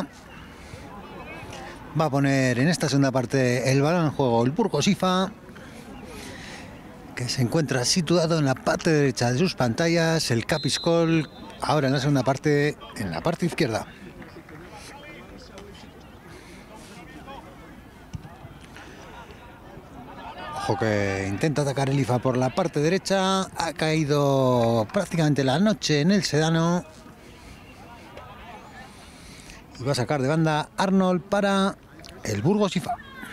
Va a poner en esta segunda parte el balón en juego el Burgos IFA, que se encuentra situado en la parte derecha de sus pantallas. El Capiscol ahora en la segunda parte, en la parte izquierda. Ojo que intenta atacar el IFA por la parte derecha. Ha caído prácticamente la noche en el Sedano. Y va a sacar de banda Arnold para el Burgos IFA.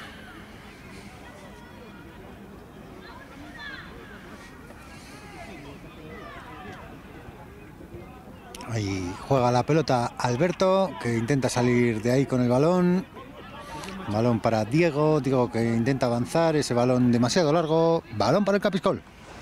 Ahí juega la pelota Alberto, que intenta salir de ahí con el balón. Balón para Diego, Diego que intenta avanzar, ese balón demasiado largo. Balón para el Capiscol.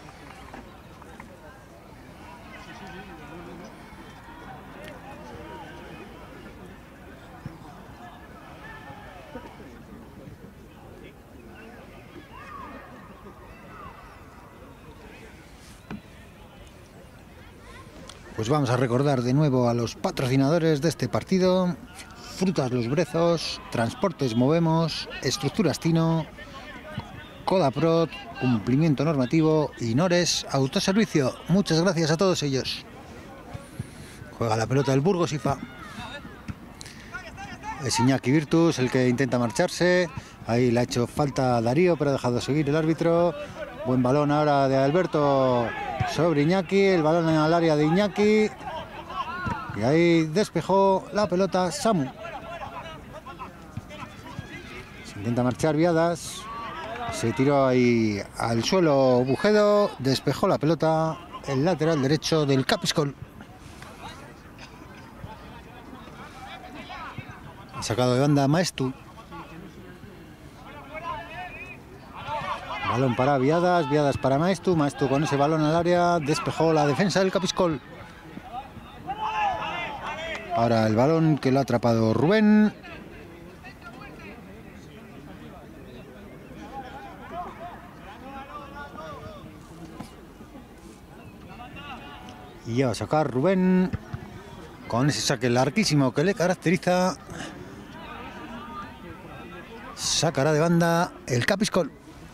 Pues vamos a recordar de nuevo a los patrocinadores de este partido: Frutas Los Brezos, Transportes Movemos, Estructuras Tino, Codaprod, Cumplimiento Normativo y Nores Autoservicio. Muchas gracias a todos ellos. Juega la pelota del Burgos IFA. Es Iñaki Virtus el que intenta marcharse. Ahí le ha hecho falta a Darío, pero ha dejado seguir el árbitro. Buen balón ahora de Alberto sobre Iñaki. El balón en el área de Iñaki. Y ahí despejó la pelota Samu. Se intenta marchar Viadas. Se tiró ahí al suelo Bujedo. Despejó la pelota el lateral derecho del Capiscol. Ha sacado de banda Maestu. Balón para Viadas, Viadas para Maestu. Maestu con ese balón al área. Despejó la defensa del Capiscol. Ahora el balón que lo ha atrapado Rubén. Y ya va a sacar Rubén con ese saque larguísimo que le caracteriza. Sacará de banda el Capiscol.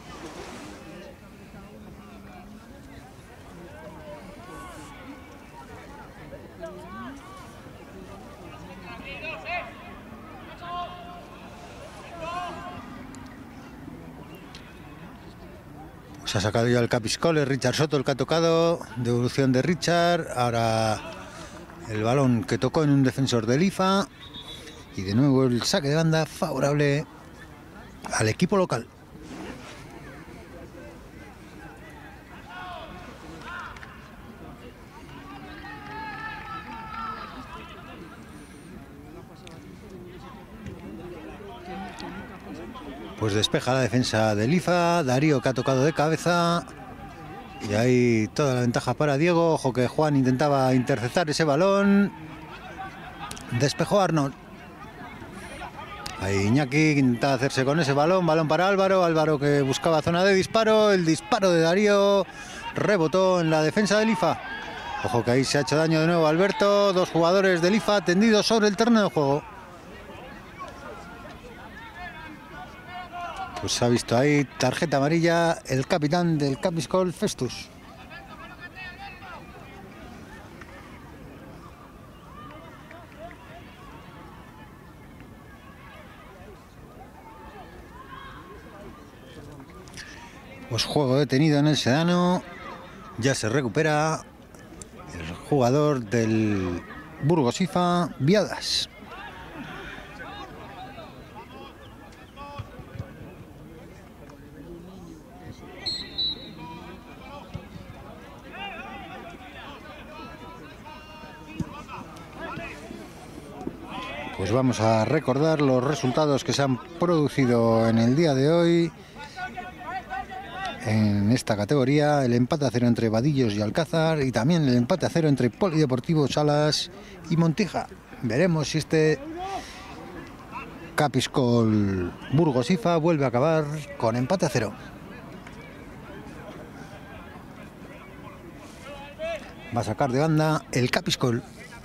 Se ha sacado ya el Capiscol, es Richard Soto el que ha tocado. Devolución de Richard. Ahora el balón que tocó en un defensor del IFA. Y de nuevo el saque de banda favorable al equipo local. Pues despeja la defensa del IFA. Darío que ha tocado de cabeza. Y ahí toda la ventaja para Diego. Ojo que Juan intentaba interceptar ese balón. Despejó Arnold. Ahí Iñaki intentaba hacerse con ese balón. Balón para Álvaro. Álvaro que buscaba zona de disparo. El disparo de Darío rebotó en la defensa del IFA. Ojo que ahí se ha hecho daño de nuevo Alberto. Dos jugadores del IFA tendidos sobre el terreno de juego. Pues se ha visto ahí tarjeta amarilla el capitán del Capiscol, Festus. Pues juego detenido en el Sedano. Ya se recupera el jugador del Burgos IFA, Viadas. Pues vamos a recordar los resultados que se han producido en el día de hoy en esta categoría. El empate a 0 entre Vadillos y Alcázar, y también el empate a 0 entre Polideportivo Salas y Montija. Veremos si este Capiscol Burgos IFA vuelve a acabar con empate a 0. Va a sacar de banda el Capiscol.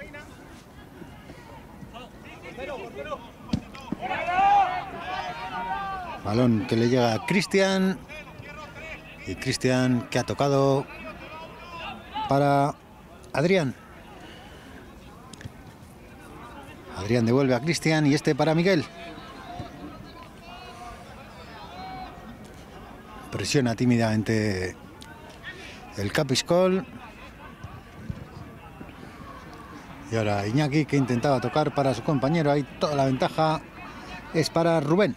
Balón que le llega a Cristian. Y Cristian que ha tocado para Adrián. Adrián devuelve a Cristian y este para Miguel. Presiona tímidamente el Capiscol. Y ahora Iñaki, que intentaba tocar para su compañero. Ahí toda la ventaja es para Rubén.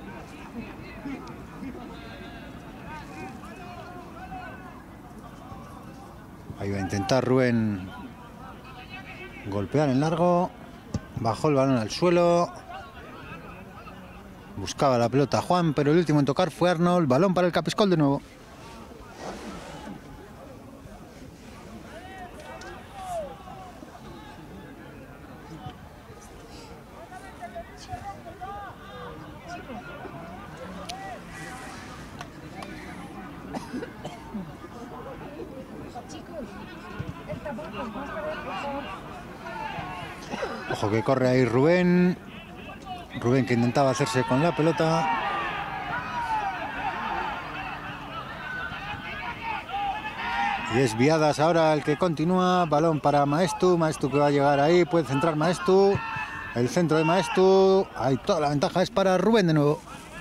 Ahí va a intentar Rubén golpear en largo. Bajó el balón al suelo. Buscaba la pelota Juan, pero el último en tocar fue Arnold. Balón para el Capiscol de nuevo. Ojo que corre ahí Rubén. Rubén que intentaba hacerse con la pelota. Y es Viadas ahora el que continúa. Balón para Maestu. Maestu que va a llegar ahí. Puede centrar Maestu. El centro de Maestu. Ahí toda la ventaja es para Rubén de nuevo.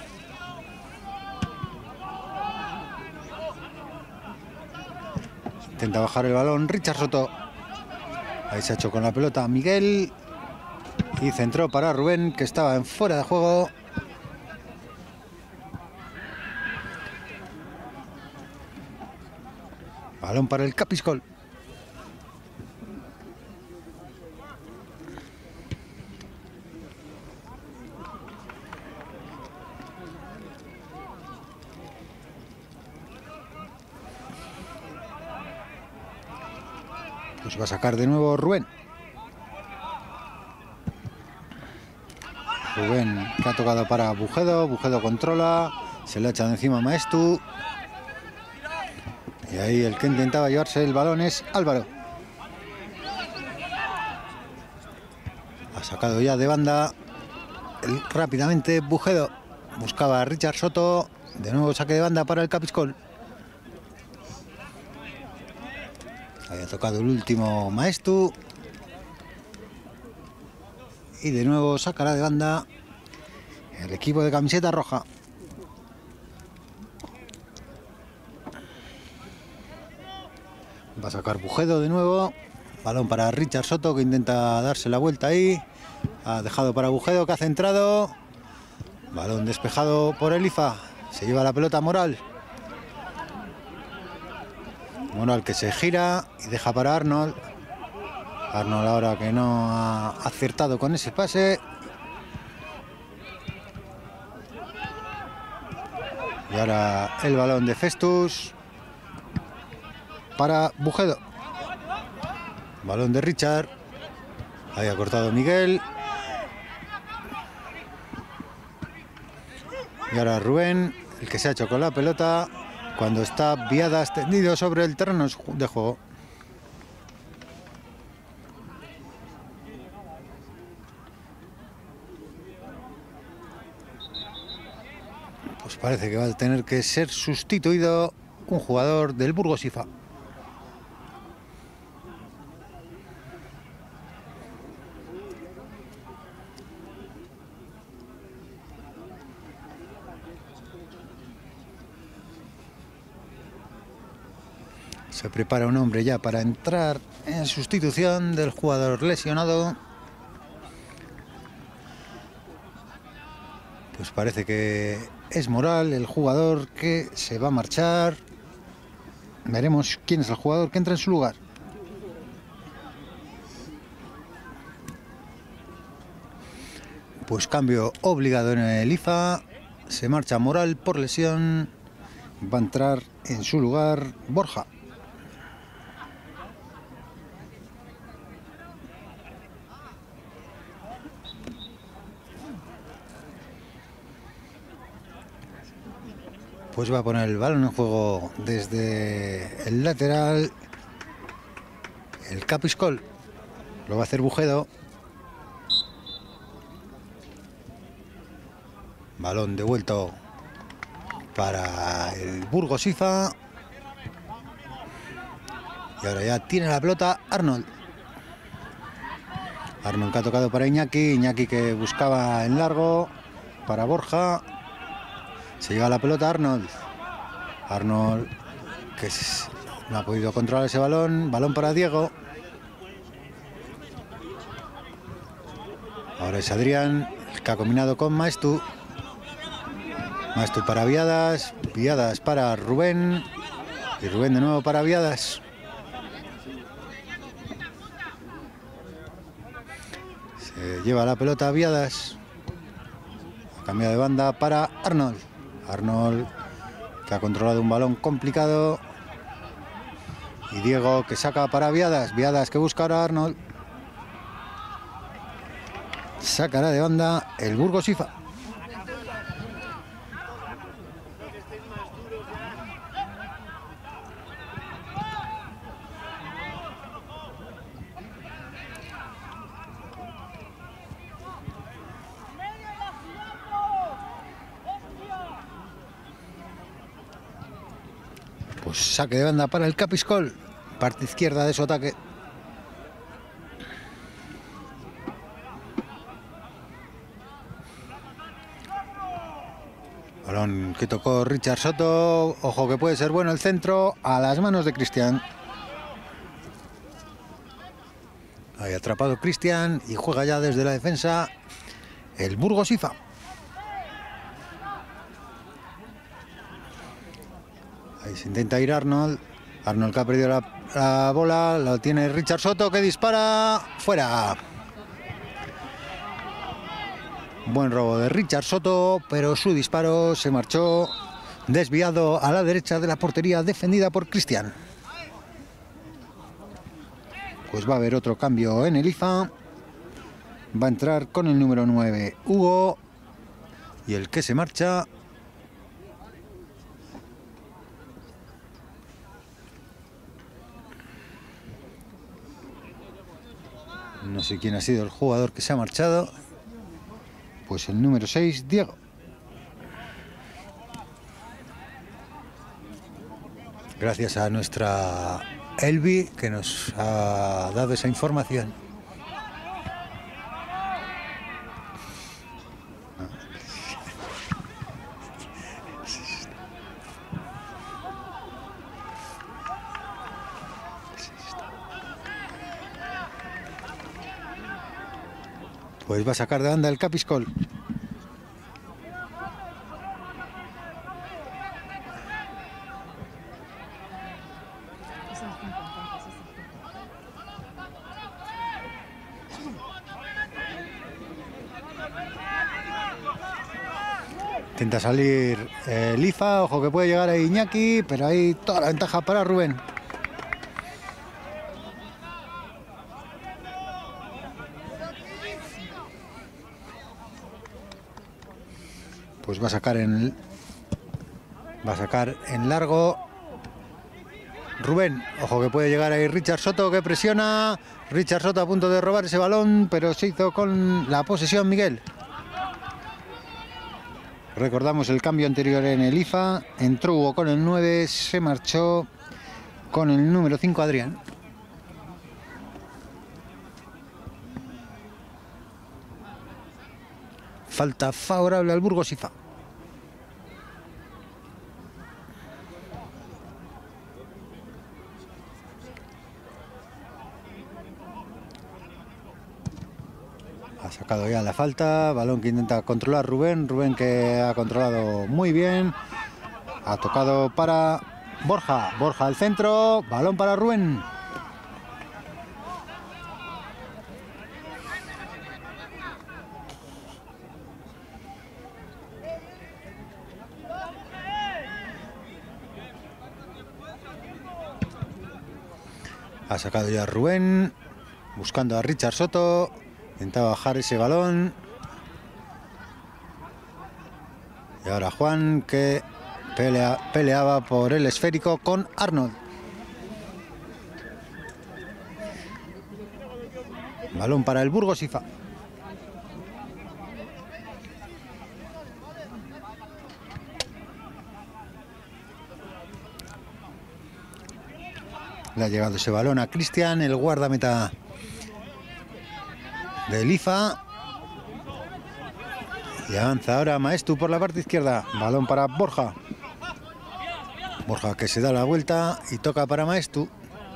Intenta bajar el balón Richard Soto. Ahí se ha hecho con la pelota Miguel. Y centró para Rubén, que estaba en fuera de juego. Balón para el Capiscol. Pues va a sacar de nuevo Rubén. Rubén que ha tocado para Bujedo. Bujedo controla. Se lo echa de encima a Maestu. Y ahí el que intentaba llevarse el balón es Álvaro. Ha sacado ya de banda rápidamente Bujedo. Buscaba a Richard Soto. De nuevo saque de banda para el Capiscol. Había tocado el último Maestu. Y de nuevo sacará de banda el equipo de camiseta roja. Va a sacar Bujedo de nuevo. Balón para Richard Soto, que intenta darse la vuelta ahí. Ha dejado para Bujedo, que ha centrado. Balón despejado por Elifa. Se lleva la pelota Moral. Moral que se gira y deja para Arnold. Arnold ahora que no ha acertado con ese pase. Y ahora el balón de Festus para Bujedo. Balón de Richard. Ahí ha cortado Miguel. Y ahora Rubén, el que se ha hecho con la pelota cuando está Viadas tendido sobre el terreno de juego. Pues parece que va a tener que ser sustituido un jugador del Burgos IFA. Se prepara un hombre ya para entrar en sustitución del jugador lesionado. Pues parece que es Moral el jugador que se va a marchar. Veremos quién es el jugador que entra en su lugar. Pues cambio obligado en el IFA. Se marcha Moral por lesión. Va a entrar en su lugar Borja. Pues va a poner el balón en juego desde el lateral el Capiscol. Lo va a hacer Bujedo. Balón devuelto para el Burgos IFA. Y ahora ya tiene la pelota Arnold. Arnold que ha tocado para Iñaki. Iñaki que buscaba en largo para Borja. Se lleva la pelota Arnold. Arnold que no ha podido controlar ese balón. Balón para Diego. Ahora es Adrián, el que ha combinado con Maestu. Maestu para Viadas. Viadas para Rubén. Y Rubén de nuevo para Viadas. Se lleva la pelota Viadas. Ha cambiado de banda para Arnold. Arnold que ha controlado un balón complicado. Y Diego que saca para Viadas. Viadas que busca ahora a Arnold. Sacará de banda el Burgos IFA. Pues saque de banda para el Capiscol. Parte izquierda de su ataque. Balón que tocó Richard Soto. Ojo que puede ser bueno el centro. A las manos de Cristian. Ahí atrapado Cristian. Y juega ya desde la defensa el Burgos IFA. Ahí se intenta ir Arnold. Arnold que ha perdido la bola. Lo tiene Richard Soto que dispara. Fuera. Buen robo de Richard Soto, pero su disparo se marchó desviado a la derecha de la portería defendida por Cristian. Pues va a haber otro cambio en el IFA. Va a entrar con el número 9 Hugo. Y el que se marcha no sé quién ha sido el jugador que se ha marchado. Pues el número 6, Diego. Gracias a nuestra Elvi que nos ha dado esa información. Pues va a sacar de banda el Capiscol. Intenta salir el IFA, ojo que puede llegar a Iñaki, pero hay toda la ventaja para Rubén. Pues va a sacar en largo Rubén. Ojo que puede llegar ahí Richard Soto que presiona. Richard Soto a punto de robar ese balón, pero se hizo con la posesión Miguel. Recordamos el cambio anterior en el IFA. Entró Hugo con el 9, se marchó con el número 5 Adrián. Falta favorable al Burgos IFA. Ha sacado ya la falta. Balón que intenta controlar Rubén. Rubén que ha controlado muy bien. Ha tocado para Borja. Borja al centro. Balón para Rubén. Ha sacado ya Rubén, buscando a Richard Soto, intentaba bajar ese balón. Y ahora Juan que peleaba por el esférico con Arnold. Balón para el Burgos IFA. Le ha llegado ese balón a Cristian, el guardameta del IFA. Y avanza ahora Maestu por la parte izquierda. Balón para Borja. Borja que se da la vuelta y toca para Maestu.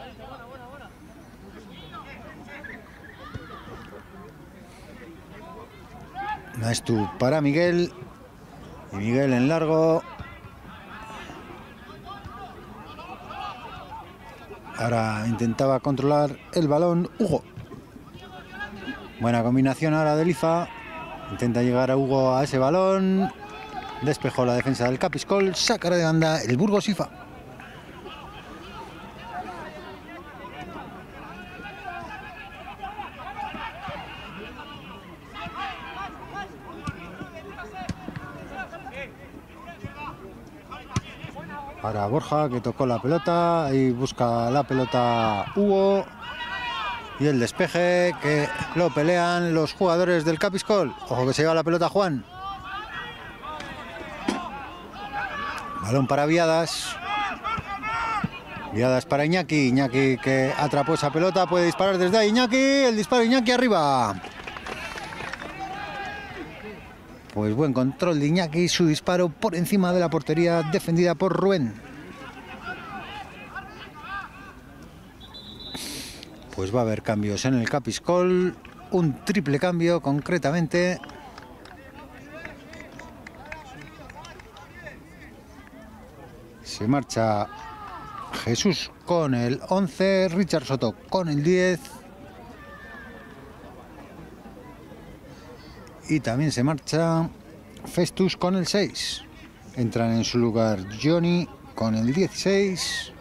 Maestu para Miguel. Y Miguel en largo. Ahora intentaba controlar el balón Hugo. Buena combinación ahora del IFA. Intenta llegar a Hugo a ese balón. Despejó la defensa del Capiscol. Sacará de banda el Burgos IFA. Ahora Borja que tocó la pelota. Ahí busca la pelota Hugo. Y el despeje que lo pelean los jugadores del Capiscol. Ojo que se lleva la pelota Juan. Balón para Viadas. Viadas para Iñaki. Iñaki que atrapó esa pelota. Puede disparar desde ahí Iñaki. El disparo Iñaki arriba. Pues buen control de Iñaki. Su disparo por encima de la portería defendida por Rubén. Pues va a haber cambios en el Capiscol. Un triple cambio concretamente. Se marcha Jesús con el 11. Richard Soto con el 10. Y también se marcha Festus con el 6. Entran en su lugar Johnny con el 16.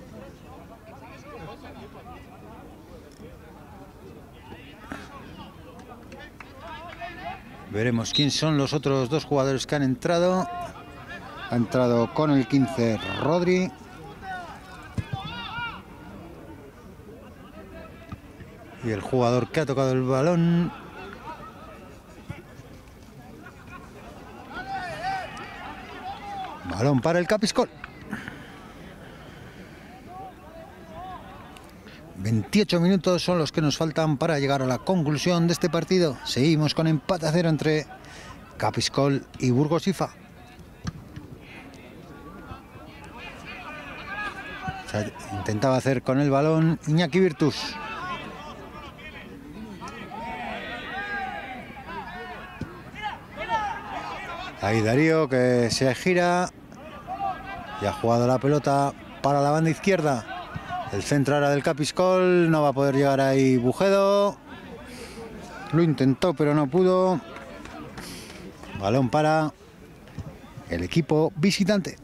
Veremos quién son los otros dos jugadores que han entrado. Ha entrado con el 15 Rodri. Y el jugador que ha tocado el balón. Balón para el Capiscol. 28 minutos son los que nos faltan para llegar a la conclusión de este partido. Seguimos con empate a 0 entre Capiscol y Burgos IFA. Intentaba hacer con el balón Iñaki Virtus. Ahí Darío que se gira y ha jugado la pelota para la banda izquierda. El centro ahora del Capiscol, no va a poder llegar ahí Bujedo. Lo intentó pero no pudo. Balón para el equipo visitante.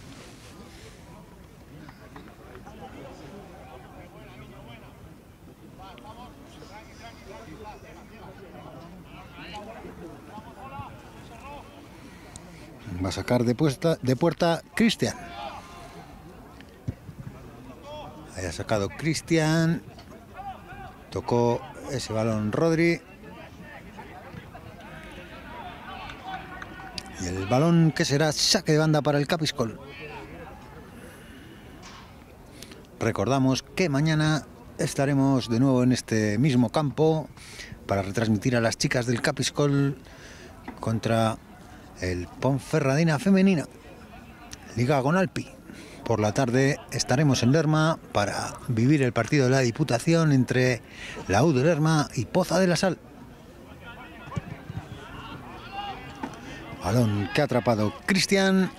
Va a sacar de puerta Cristian. Ahí ha sacado Cristian. Tocó ese balón Rodri. Y el balón que será saque de banda para el Capiscol. Recordamos que mañana estaremos de nuevo en este mismo campo para retransmitir a las chicas del Capiscol contra el Ponferradina femenina, Liga Gonalpi. Por la tarde estaremos en Lerma para vivir el partido de la Diputación entre la U de Lerma y Poza de la Sal. Balón que ha atrapado Cristian.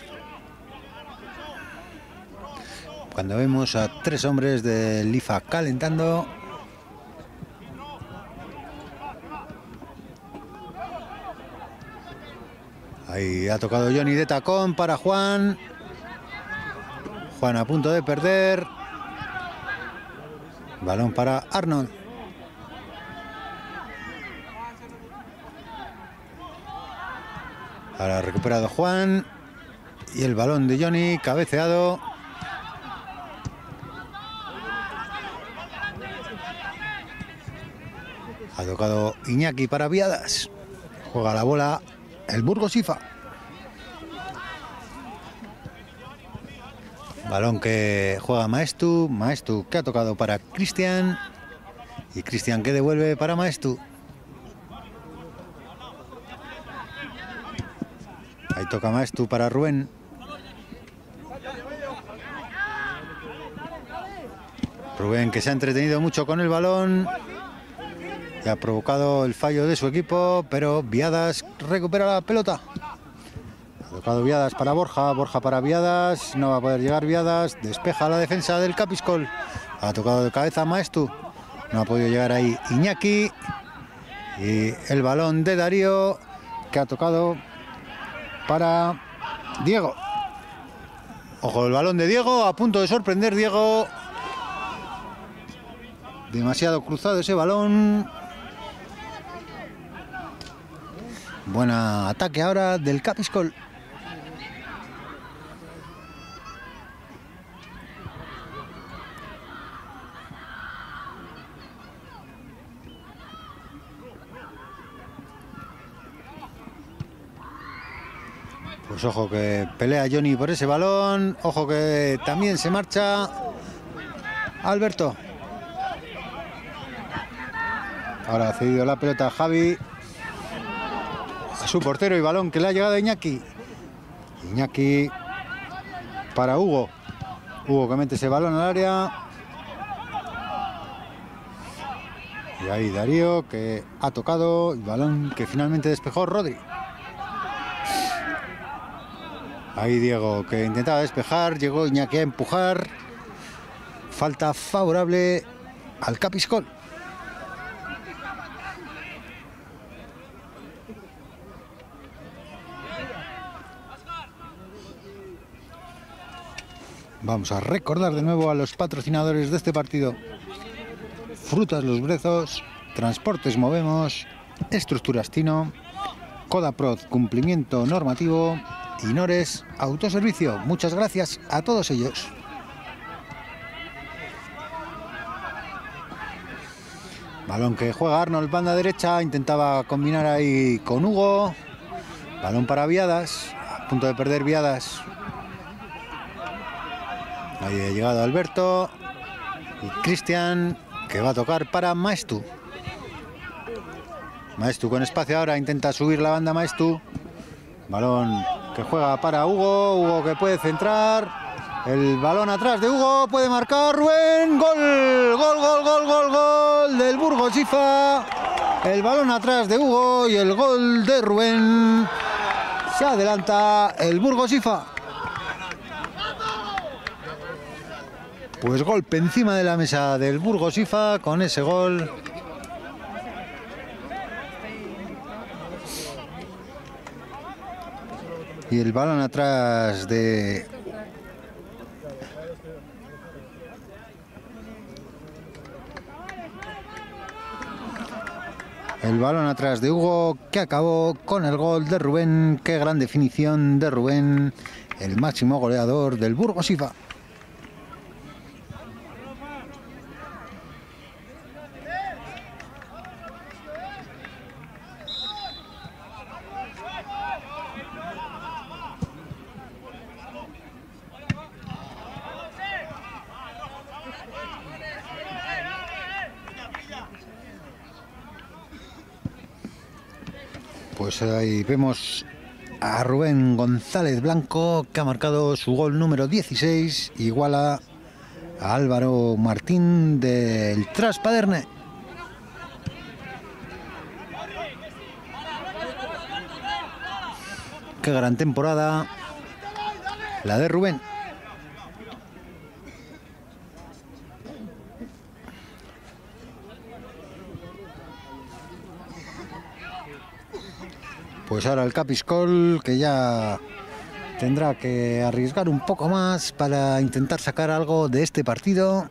Cuando vemos a tres hombres del IFA calentando. Ahí ha tocado Johnny de tacón para Juan. Juan a punto de perder. Balón para Arnold. Ahora ha recuperado Juan. Y el balón de Johnny cabeceado. tocado Iñaki para Viadas. Juega la bola el Burgos IFA. Balón que juega Maestu. Maestu que ha tocado para Cristian. Y Cristian que devuelve para Maestu. Ahí toca Maestu para Rubén. Rubén que se ha entretenido mucho con el balón y ha provocado el fallo de su equipo, pero Viadas recupera la pelota. Ha tocado Viadas para Borja, Borja para Viadas, no va a poder llegar Viadas, despeja la defensa del Capiscol. Ha tocado de cabeza Maestu, no ha podido llegar ahí Iñaki. Y el balón de Darío que ha tocado para Diego. Ojo, el balón de Diego, a punto de sorprender Diego. Demasiado cruzado ese balón. Buen ataque ahora del Capiscol. Pues ojo que pelea Johnny por ese balón. Ojo que también se marcha Alberto. Ahora ha cedido la pelota a Javi, a su portero, y balón que le ha llegado a Iñaki. Iñaki para Hugo. Hugo que mete ese balón al área. Y ahí Darío que ha tocado el balón que finalmente despejó Rodri. Ahí Diego que intentaba despejar, llegó Iñaki a empujar. Falta favorable al Capiscol. Vamos a recordar de nuevo a los patrocinadores de este partido. Frutas Los Brezos, Transportes Movemos, Estructuras Tino, Codaprod Cumplimiento Normativo y Nores Autoservicio. Muchas gracias a todos ellos. Balón que juega Arnold, banda derecha, intentaba combinar ahí con Hugo. Balón para Viadas, a punto de perder Viadas. Ahí ha llegado Alberto y Cristian que va a tocar para Maestu. Maestu con espacio ahora, intenta subir la banda Maestu. Balón que juega para Hugo, Hugo que puede centrar. El balón atrás de Hugo, puede marcar Rubén. Gol, gol, gol, gol, gol, gol del Burgos IFA. El balón atrás de Hugo y el gol de Rubén. Se adelanta el Burgos IFA. Pues golpe encima de la mesa del Burgos IFA con ese gol. Y el balón atrás de... El balón atrás de Hugo que acabó con el gol de Rubén. Qué gran definición de Rubén, el máximo goleador del Burgos IFA. Pues ahí vemos a Rubén González Blanco que ha marcado su gol número 16, iguala a Álvaro Martín del Traspaderne. Qué gran temporada la de Rubén. Pues ahora el Capiscol que ya tendrá que arriesgar un poco más para intentar sacar algo de este partido.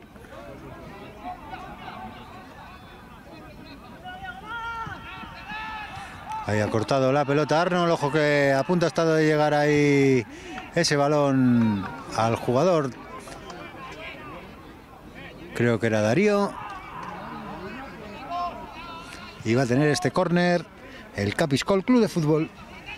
Ahí ha cortado la pelota Arnold, ojo que a punto ha estado de llegar ahí ese balón al jugador. Creo que era Darío. y va a tener este córner el Capiscol Club de Fútbol.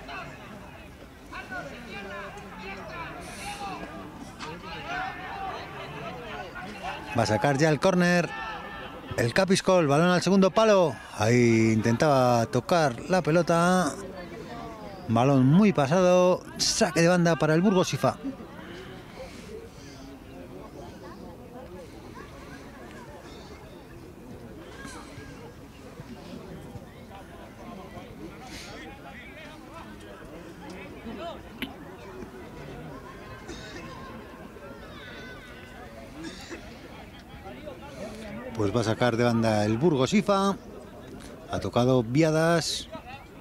Va a sacar ya el córner el Capiscol, balón al segundo palo. Ahí intentaba tocar la pelota. Balón muy pasado. Saque de banda para el Burgos IFA. Pues va a sacar de banda el Burgos IFA. Ha tocado Viadas.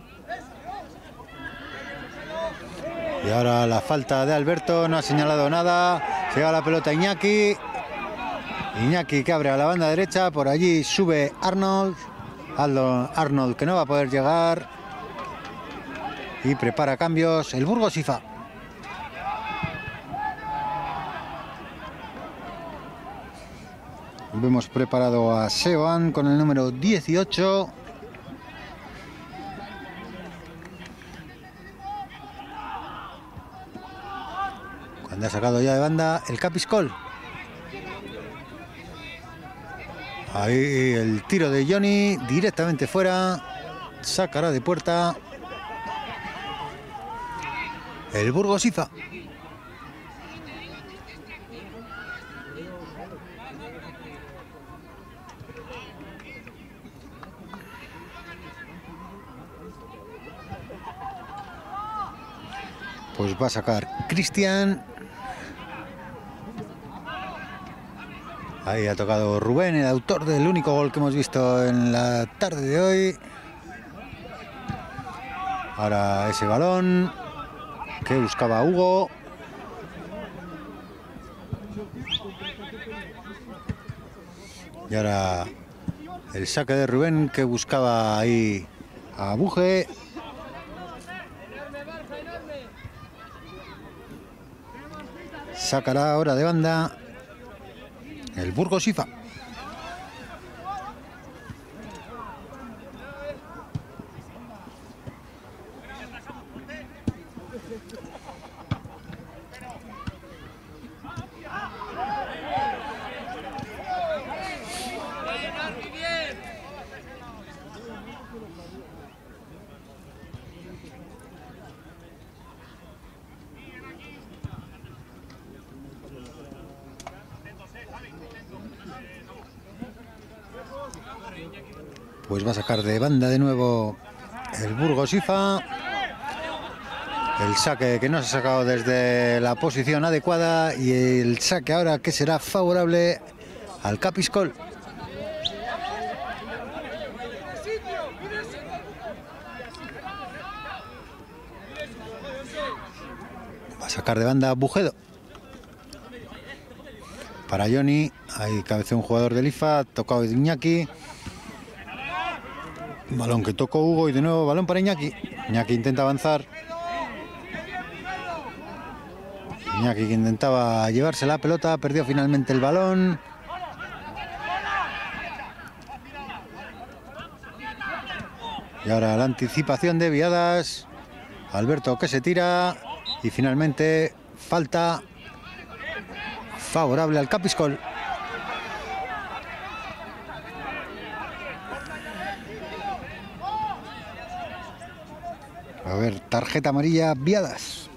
Y ahora la falta de Alberto. No ha señalado nada. Se va la pelota Iñaki. Iñaki que abre a la banda derecha. Por allí sube Arnold. Arnold que no va a poder llegar. Y prepara cambios el Burgos IFA. Vemos preparado a Seoan con el número 18. Cuando ha sacado ya de banda el Capiscol. Ahí el tiro de Johnny directamente fuera. Sacará de puerta el Burgos IFA. Pues va a sacar Cristian. Ahí ha tocado Rubén, el autor del único gol que hemos visto en la tarde de hoy. Ahora ese balón que buscaba Hugo. Y ahora el saque de Rubén que buscaba ahí a Buje. Sacará ahora de banda el Burgos IFA. Pues va a sacar de banda de nuevo el Burgos IFA. El saque que no se ha sacado desde la posición adecuada. Y el saque ahora que será favorable al Capiscol. Va a sacar de banda Bujedo. Para Johnny. Ahí cabeceó un jugador del IFA. Tocado de Iñaki. Balón que tocó Hugo y de nuevo balón para Iñaki. Iñaki intenta avanzar. Iñaki que intentaba llevarse la pelota, perdió finalmente el balón. Y ahora la anticipación de Viadas. Alberto que se tira y finalmente falta favorable al Capiscol. A ver, tarjeta amarilla, Viadas.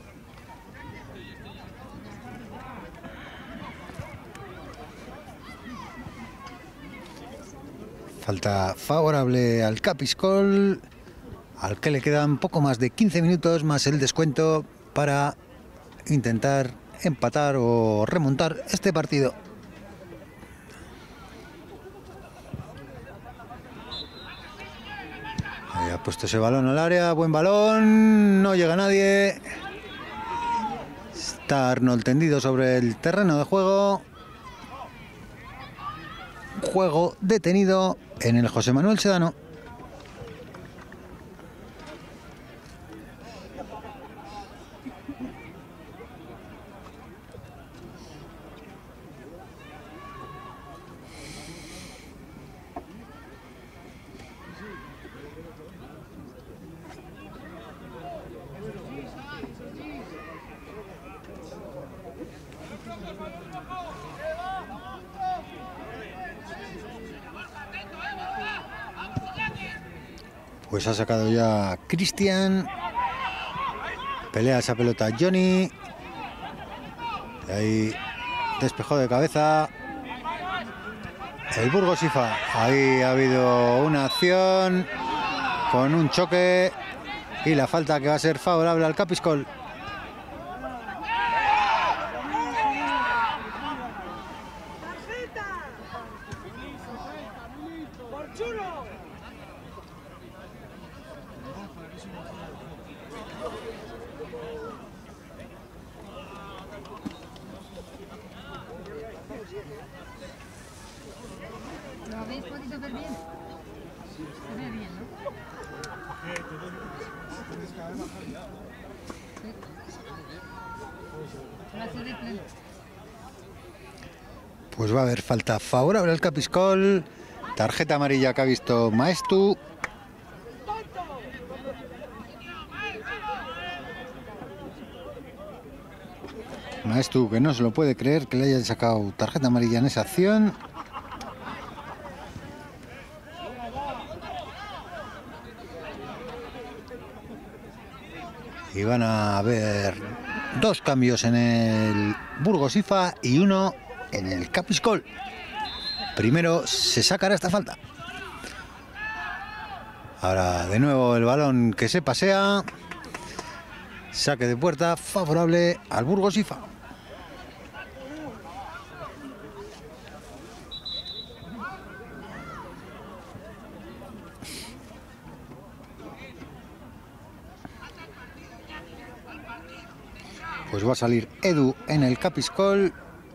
Falta favorable al Capiscol, al que le quedan poco más de 15 minutos más el descuento para intentar empatar o remontar este partido. Ha puesto ese balón al área, buen balón, no llega nadie. Está Arnold tendido sobre el terreno de juego. Juego detenido en el José Manuel Sedano. Pues ha sacado ya Cristian. Pelea esa pelota Johnny. Y ahí despejó de cabeza el Burgos IFA. Ahí ha habido una acción con un choque y la falta que va a ser favorable al Capiscol. ¿Lo habéis podido ver bien? Se ve bien, ¿no? Sí. Va a ser de pleno. Pues va a haber falta favorable al Capiscol. Tarjeta amarilla que ha visto Maestu. Maestu que no se lo puede creer que le hayan sacado tarjeta amarilla en esa acción. Y van a haber 2 cambios en el Burgos IFA y 1 en el Capiscol. Primero se sacará esta falta. Ahora de nuevo el balón que se pasea. Saque de puerta favorable al Burgos IFA. Pues va a salir Edu en el Capiscol.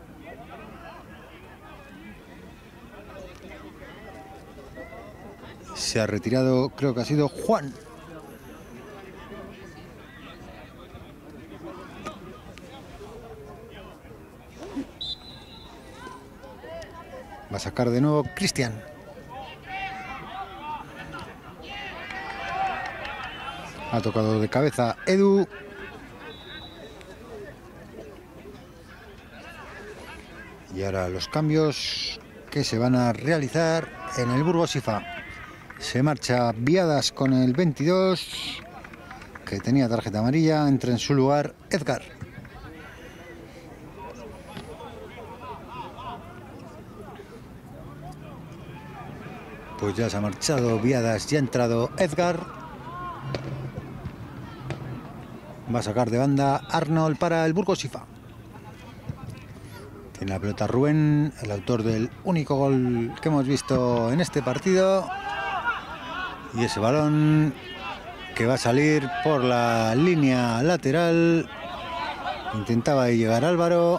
Se ha retirado, creo que ha sido Juan. Va a sacar de nuevo Cristian. Ha tocado de cabeza Edu. Y ahora los cambios que se van a realizar en el Burgos IFA. Se marcha Viadas con el 22, que tenía tarjeta amarilla. Entra en su lugar Edgar. Pues ya se ha marchado Viadas y ha entrado Edgar. Va a sacar de banda Arnold para el Burgos IFA. Tiene la pelota Rubén, el autor del único gol que hemos visto en este partido. Y ese balón que va a salir por la línea lateral. Intentaba llegar Álvaro.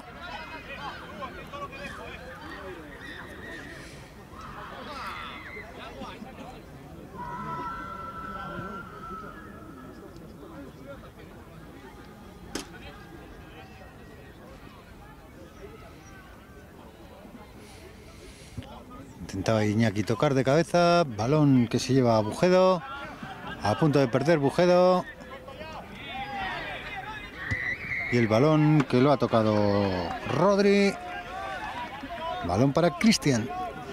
Intentaba Iñaki tocar de cabeza, balón que se lleva a Bujedo, a punto de perder Bujedo. Y el balón que lo ha tocado Rodri. Balón para Cristian.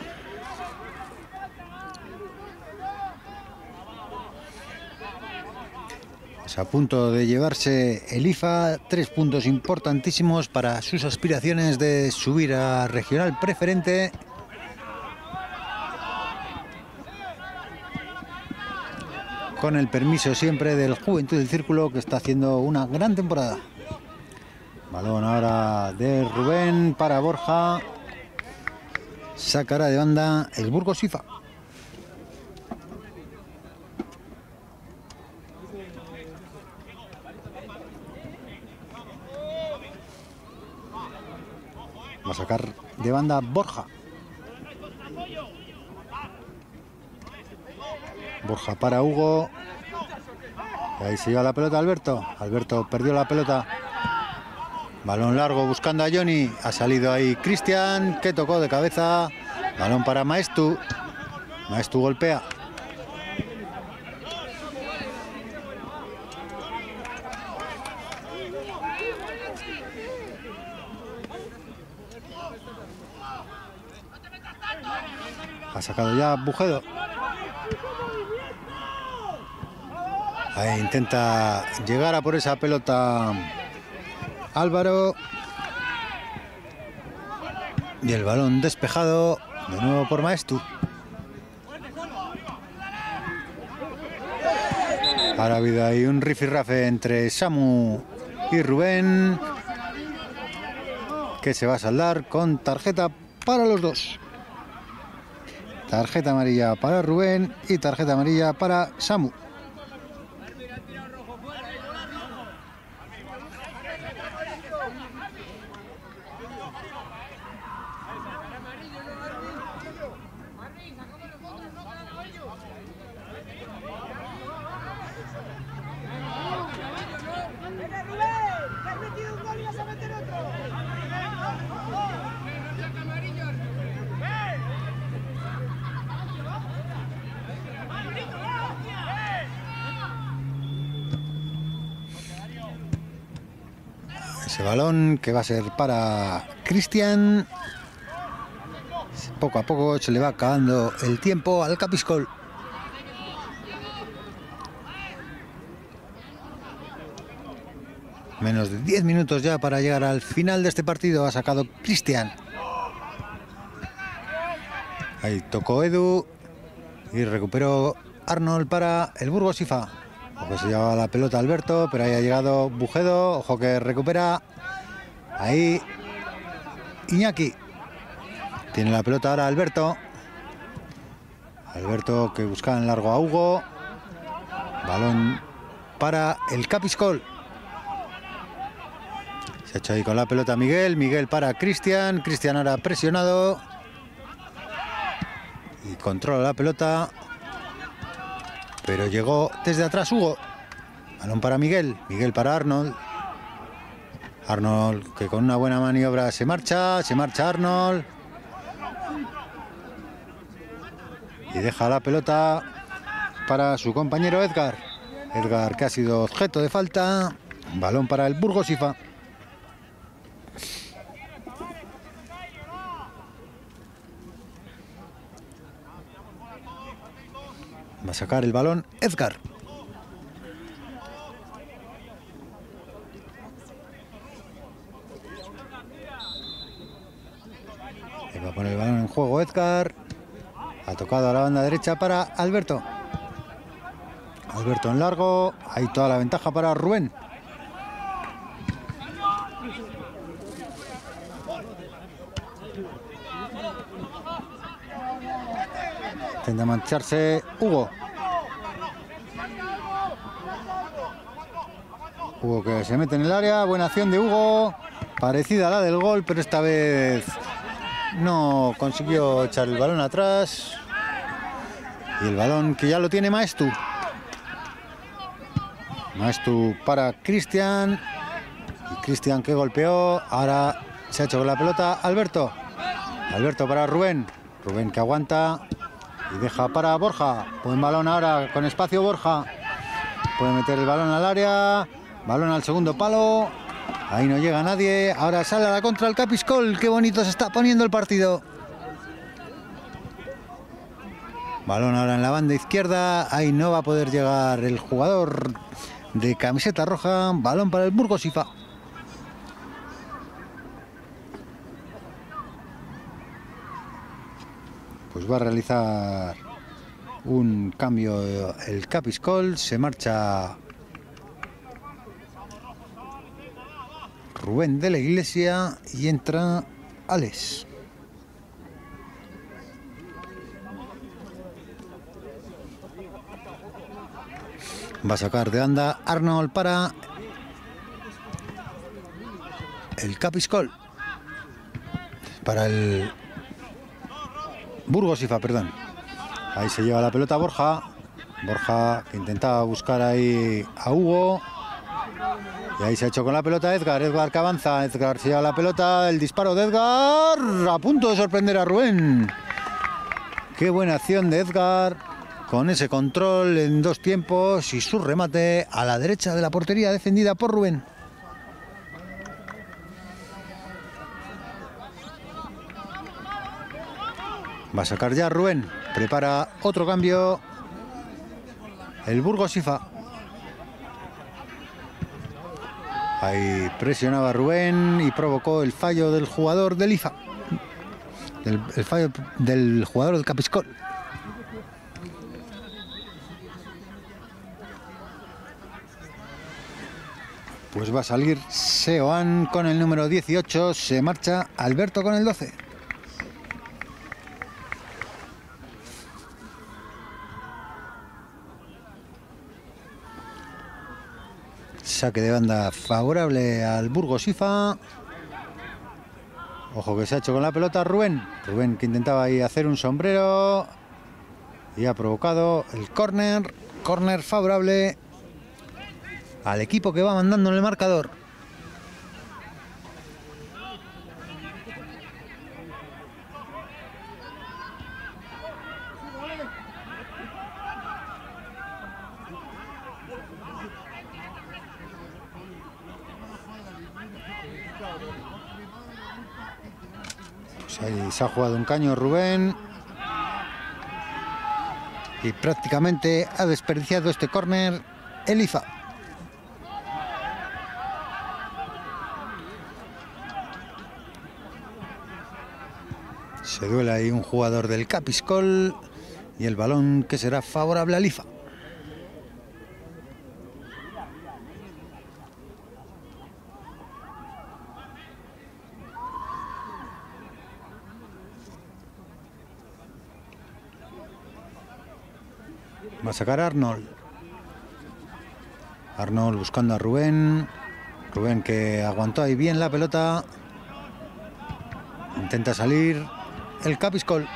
Es a punto de llevarse el IFA 3 puntos importantísimos para sus aspiraciones de subir a regional preferente. Con el permiso siempre del Juventud del Círculo, que está haciendo una gran temporada. Balón ahora de Rubén para Borja. Sacará de banda el Burgos IFA. Va a sacar de banda Borja. Borja para Hugo. Y ahí se lleva la pelota Alberto. Alberto perdió la pelota. Balón largo buscando a Johnny. Ha salido ahí Cristian, que tocó de cabeza. Balón para Maestu. Maestu golpea. Ha sacado ya Bujedo. Ahí intenta llegar a por esa pelota Álvaro. Y el balón despejado de nuevo por Maestu. Ahora ha habido ahí un rifirrafe entre Samu y Rubén, que se va a saldar con tarjeta para los dos. Tarjeta amarilla para Rubén y tarjeta amarilla para Samu. Ese balón que va a ser para Cristian. Poco a poco se le va acabando el tiempo al Capiscol. Menos de 10 minutos ya para llegar al final de este partido. Ha sacado Cristian. Ahí tocó Edu y recuperó Arnold para el Burgos IFA. Ojo, se llevaba la pelota Alberto, pero ahí ha llegado Bujedo. Ojo que recupera. Ahí Iñaki. Tiene la pelota ahora Alberto. Alberto que buscaba en largo a Hugo. Balón para el Capiscol. Se ha hecho ahí con la pelota Miguel. Miguel para Cristian. Cristian ahora presionado. Y controla la pelota. Pero llegó desde atrás Hugo. Balón para Miguel. Miguel para Arnold. Arnold que con una buena maniobra se marcha. Se marcha Arnold. Y deja la pelota para su compañero Edgar. Edgar que ha sido objeto de falta. Balón para el Burgos IFA. Va a sacar el balón Edgar. Le va a poner el balón en juego Edgar. Ha tocado a la banda derecha para Alberto. Alberto en largo. Ahí toda la ventaja para Rubén. Intenta mancharse Hugo. Hugo que se mete en el área. Buena acción de Hugo. Parecida a la del gol, pero esta vez no consiguió echar el balón atrás. Y el balón que ya lo tiene Maestu. Maestu para Cristian. Y Cristian que golpeó. Ahora se ha hecho con la pelota Alberto. Alberto para Rubén. Rubén que aguanta. Y deja para Borja. Buen balón ahora con espacio Borja. Puede meter el balón al área. Balón al segundo palo. Ahí no llega nadie. Ahora sale a la contra el Capiscol. Qué bonito se está poniendo el partido. Balón ahora en la banda izquierda. Ahí no va a poder llegar el jugador de camiseta roja. Balón para el Burgos IFA. Pues va a realizar un cambio el Capiscol. Se marcha Rubén de la Iglesia y entra Alex. Va a sacar de banda Arnold para el Capiscol. Para el Burgos IFA, perdón. Ahí se lleva la pelota Borja. Borja que intentaba buscar ahí a Hugo. Y ahí se ha hecho con la pelota Edgar. Edgar que avanza. Edgar se lleva la pelota. El disparo de Edgar. A punto de sorprender a Rubén. Qué buena acción de Edgar. Con ese control en dos tiempos. Y su remate a la derecha de la portería defendida por Rubén. Va a sacar ya Rubén. Prepara otro cambio el Burgos IFA. Ahí presionaba Rubén y provocó el fallo del jugador del IFA. El fallo del jugador del Capiscol. Pues va a salir Seoane con el número 18. Se marcha Alberto con el 12. Saque de banda favorable al Burgos IFA. Ojo que se ha hecho con la pelota Rubén. Rubén que intentaba ahí hacer un sombrero. Y ha provocado el córner. Córner favorable al equipo que va mandando en el marcador. Pues ahí se ha jugado un caño Rubén. Y prácticamente ha desperdiciado este córner el IFA. Se duela ahí un jugador del Capiscol y el balón que será favorable al IFA. Va a sacar Arnold. Arnold buscando a Rubén. Rubén que aguantó ahí bien la pelota. Intenta salir el Capiscol.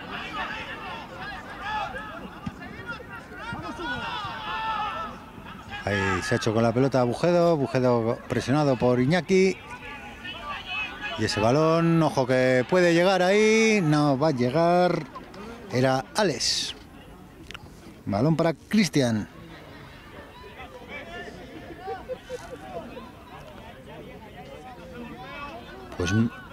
Ahí se ha hecho con la pelota Bujedo. Bujedo presionado por Iñaki. Y ese balón, ojo que puede llegar ahí. No va a llegar. Era Alex. Balón para Cristian. Pues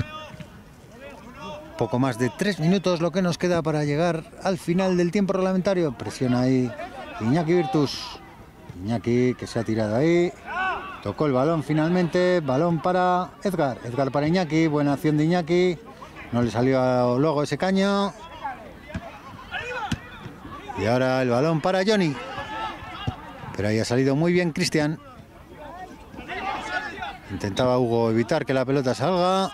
poco más de 3 minutos lo que nos queda para llegar al final del tiempo reglamentario. Presiona ahí Iñaki Virtus. Iñaki que se ha tirado ahí. Tocó el balón finalmente. Balón para Edgar. Edgar para Iñaki. Buena acción de Iñaki. No le salió luego ese caño. Y ahora el balón para Johnny. Pero ahí ha salido muy bien Cristian. Intentaba Hugo evitar que la pelota salga.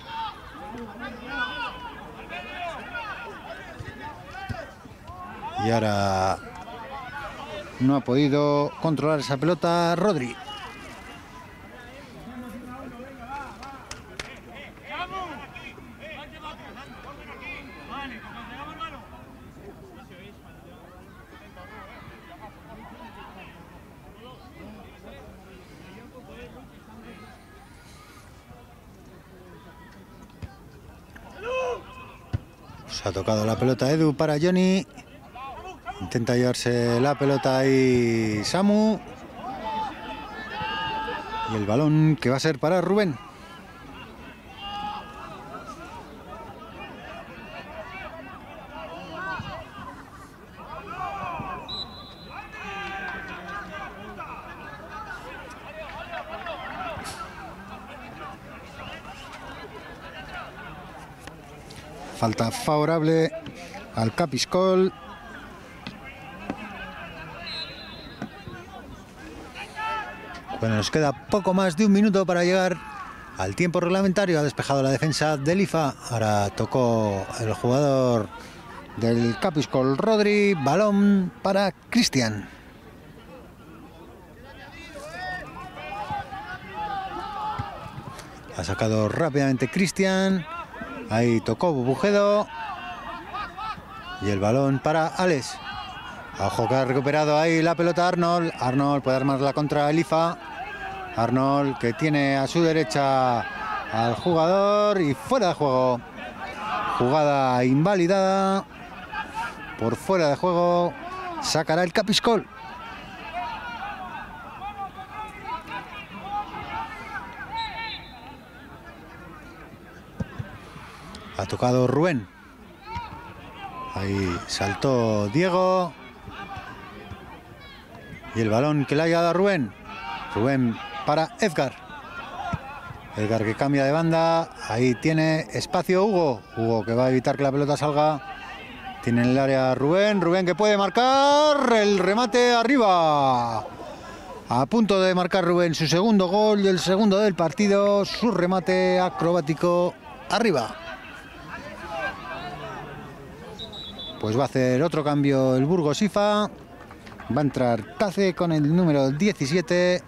Y ahora no ha podido controlar esa pelota Rodri. Se ha tocado la pelota Edu para Johnny. Intenta llevarse la pelota ahí Samu. Y el balón que va a ser para Rubén. Falta favorable al Capiscol. Bueno, nos queda poco más de 1 minuto para llegar al tiempo reglamentario. Ha despejado la defensa del IFA. Ahora tocó el jugador del Capiscol Rodri. Balón para Cristian. Ha sacado rápidamente Cristian. Ahí tocó Bujedo. Y el balón para Alex. Ojo que ha recuperado ahí la pelota Arnold. Arnold puede armar la contra el IFA. Arnold que tiene a su derecha al jugador y fuera de juego. Jugada invalidada. Por fuera de juego. Sacará el Capiscol. Ha tocado Rubén. Ahí saltó Diego. Y el balón que le haya dado a Rubén. Rubén para Edgar. Edgar que cambia de banda. Ahí tiene espacio Hugo. Hugo que va a evitar que la pelota salga. Tiene en el área Rubén. Rubén que puede marcar. El remate arriba. A punto de marcar Rubén su segundo gol y el segundo del partido. Su remate acrobático arriba. Pues va a hacer otro cambio el Burgos IFA. Va a entrar Tace con el número 17.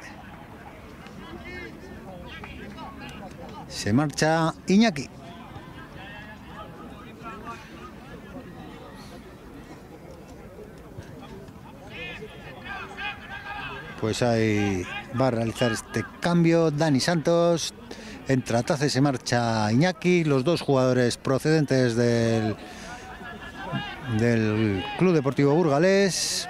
Se marcha Iñaki. Pues ahí va a realizar este cambio Dani Santos. Entra Tace, se marcha Iñaki. Los dos jugadores procedentes del Club Deportivo Burgalés.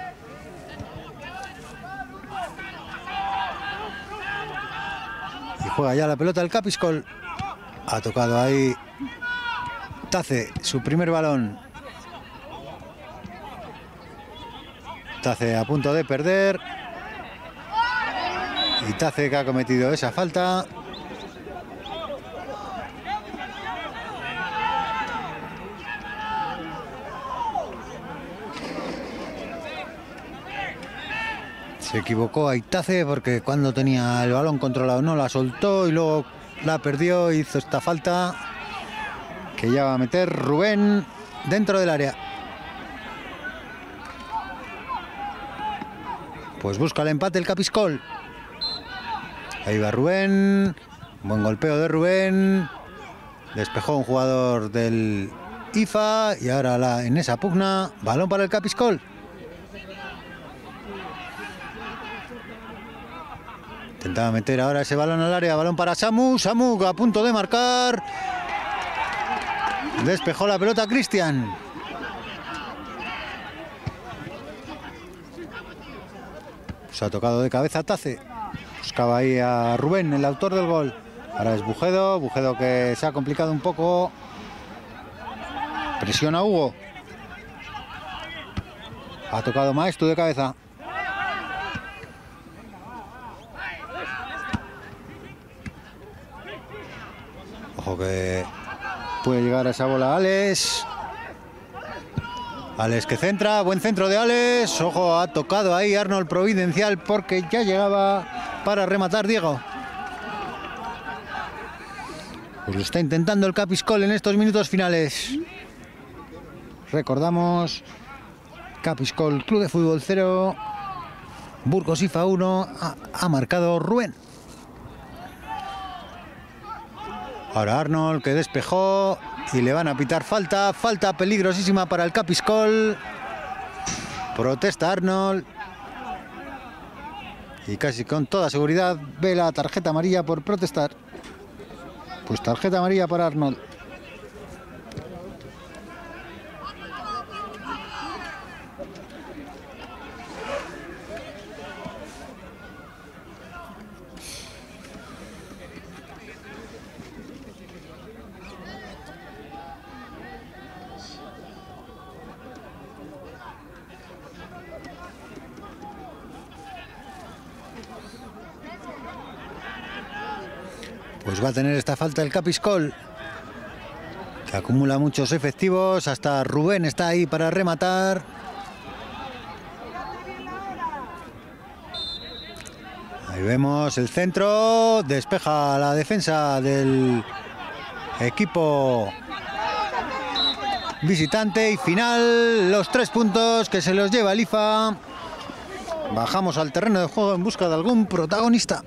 Y juega ya la pelota el Capiscol. Ha tocado ahí Tace, su primer balón. Tace a punto de perder. Y Tace que ha cometido esa falta. Se equivocó Aitace porque cuando tenía el balón controlado no la soltó y luego la perdió. Hizo esta falta que ya va a meter Rubén dentro del área. Pues busca el empate el Capiscol. Ahí va Rubén. Buen golpeo de Rubén. Despejó un jugador del IFA y ahora en esa pugna, balón para el Capiscol. Intentaba meter ahora ese balón al área, balón para Samu. Samu a punto de marcar. Despejó la pelota Cristian. Se ha tocado de cabeza Tace. Buscaba ahí a Rubén, el autor del gol. Ahora es Bujedo. Bujedo que se ha complicado un poco. Presiona Hugo. Ha tocado Maestu de cabeza. Ojo que puede llegar a esa bola Alex. Alex que centra, buen centro de Alex. Ojo, ha tocado ahí Arnold Providencial porque ya llegaba para rematar Diego. Pues lo está intentando el Capiscol en estos minutos finales. Recordamos, Capiscol Club de Fútbol 0, Burgos IFA 1, ha marcado Rubén. Ahora Arnold que despejó y le van a pitar falta. Falta peligrosísima para el Capiscol. Protesta Arnold. Y casi con toda seguridad ve la tarjeta amarilla por protestar. Pues tarjeta amarilla para Arnold. Pues va a tener esta falta el Capiscol, que acumula muchos efectivos. Hasta Rubén está ahí para rematar. Ahí vemos el centro. Despeja la defensa del equipo visitante. Y final, los 3 puntos que se los lleva el IFA. Bajamos al terreno de juego en busca de algún protagonista.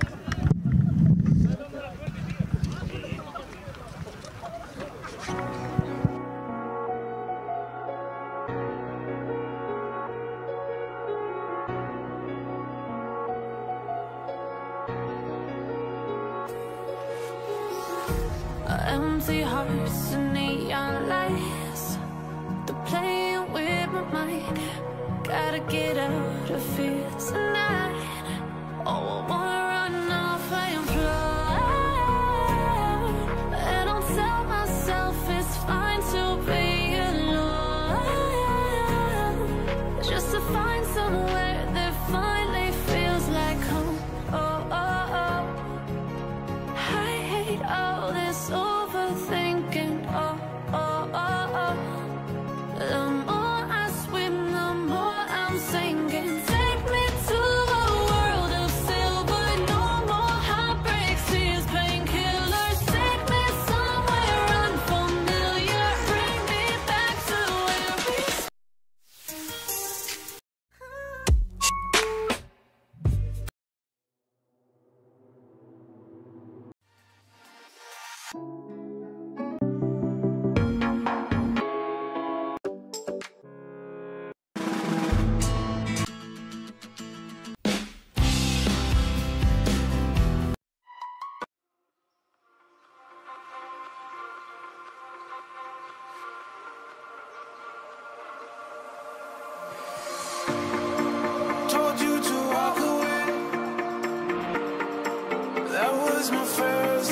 Empty hearts and neon lights, they're playing with my mind. Gotta get out of here tonight. Oh, I wanna run off and fly, and I'll tell myself it's fine to be alone.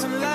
some love.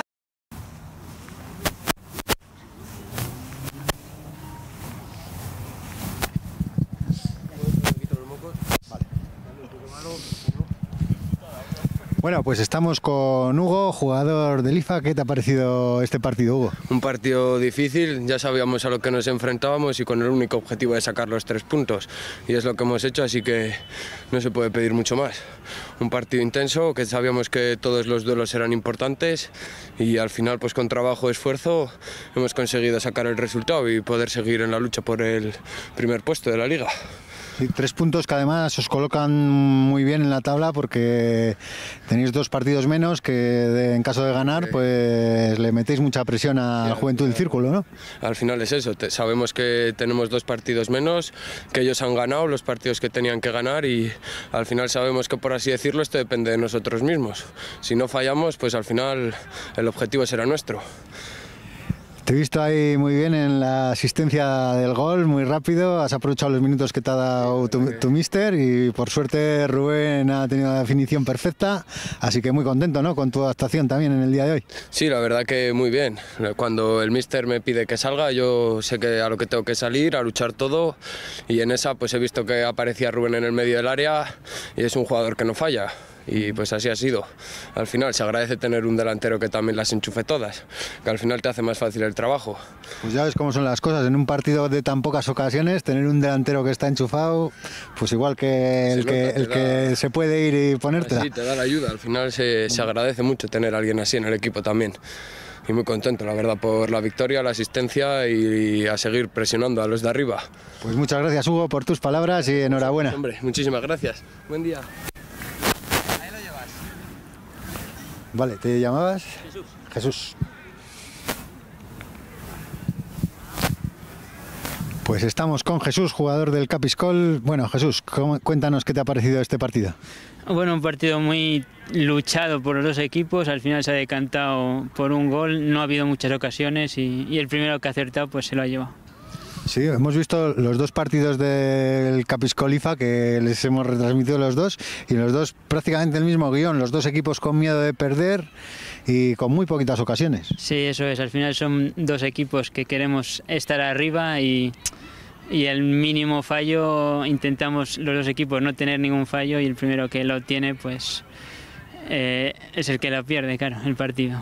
Bueno, pues estamos con Hugo, jugador del IFA. ¿Qué te ha parecido este partido, Hugo? Un partido difícil, ya sabíamos a lo que nos enfrentábamos y con el único objetivo de sacar los 3 puntos. Y es lo que hemos hecho, así que no se puede pedir mucho más. Un partido intenso, que sabíamos que todos los duelos eran importantes y al final, pues con trabajo y esfuerzo, hemos conseguido sacar el resultado y poder seguir en la lucha por el primer puesto de la liga. Sí, 3 puntos que además os colocan muy bien en la tabla porque tenéis 2 partidos menos que en caso de ganar pues le metéis mucha presión a la Juventud del Círculo, ¿no? Al final es eso, sabemos que tenemos 2 partidos menos, que ellos han ganado los partidos que tenían que ganar y al final sabemos que, por así decirlo, esto depende de nosotros mismos. Si no fallamos, pues al final el objetivo será nuestro. Te he visto ahí muy bien en la asistencia del gol, muy rápido, has aprovechado los minutos que te ha dado tu míster y por suerte Rubén ha tenido la definición perfecta, así que muy contento, ¿no?, con tu adaptación también en el día de hoy. Sí, la verdad que muy bien. Cuando el míster me pide que salga, yo sé que a lo que tengo que salir, a luchar todo, y en esa pues he visto que aparecía Rubén en el medio del área y es un jugador que no falla. Y pues así ha sido. Al final se agradece tener un delantero que también las enchufe todas, que al final te hace más fácil el trabajo. Pues ya ves cómo son las cosas, en un partido de tan pocas ocasiones, tener un delantero que está enchufado, pues igual que el que se puede ir y ponértela. Sí, te da la ayuda, al final se agradece mucho tener a alguien así en el equipo también. Y muy contento, la verdad, por la victoria, la asistencia y a seguir presionando a los de arriba. Pues muchas gracias, Hugo, por tus palabras y enhorabuena. Hombre, muchísimas gracias. Buen día. Vale, ¿te llamabas? Jesús. Jesús. Pues estamos con Jesús, jugador del Capiscol. Bueno, Jesús, cuéntanos qué te ha parecido este partido. Bueno, un partido muy luchado por los 2 equipos, al final se ha decantado por un gol, no ha habido muchas ocasiones y el primero que ha acertado pues se lo ha llevado. Sí, hemos visto los 2 partidos del Capiscol IFA que les hemos retransmitido los 2 y los 2 prácticamente el mismo guión, los 2 equipos con miedo de perder y con muy poquitas ocasiones. Sí, eso es, al final son 2 equipos que queremos estar arriba y el mínimo fallo intentamos los 2 equipos no tener ningún fallo y el primero que lo tiene pues es el que lo pierde, claro, el partido.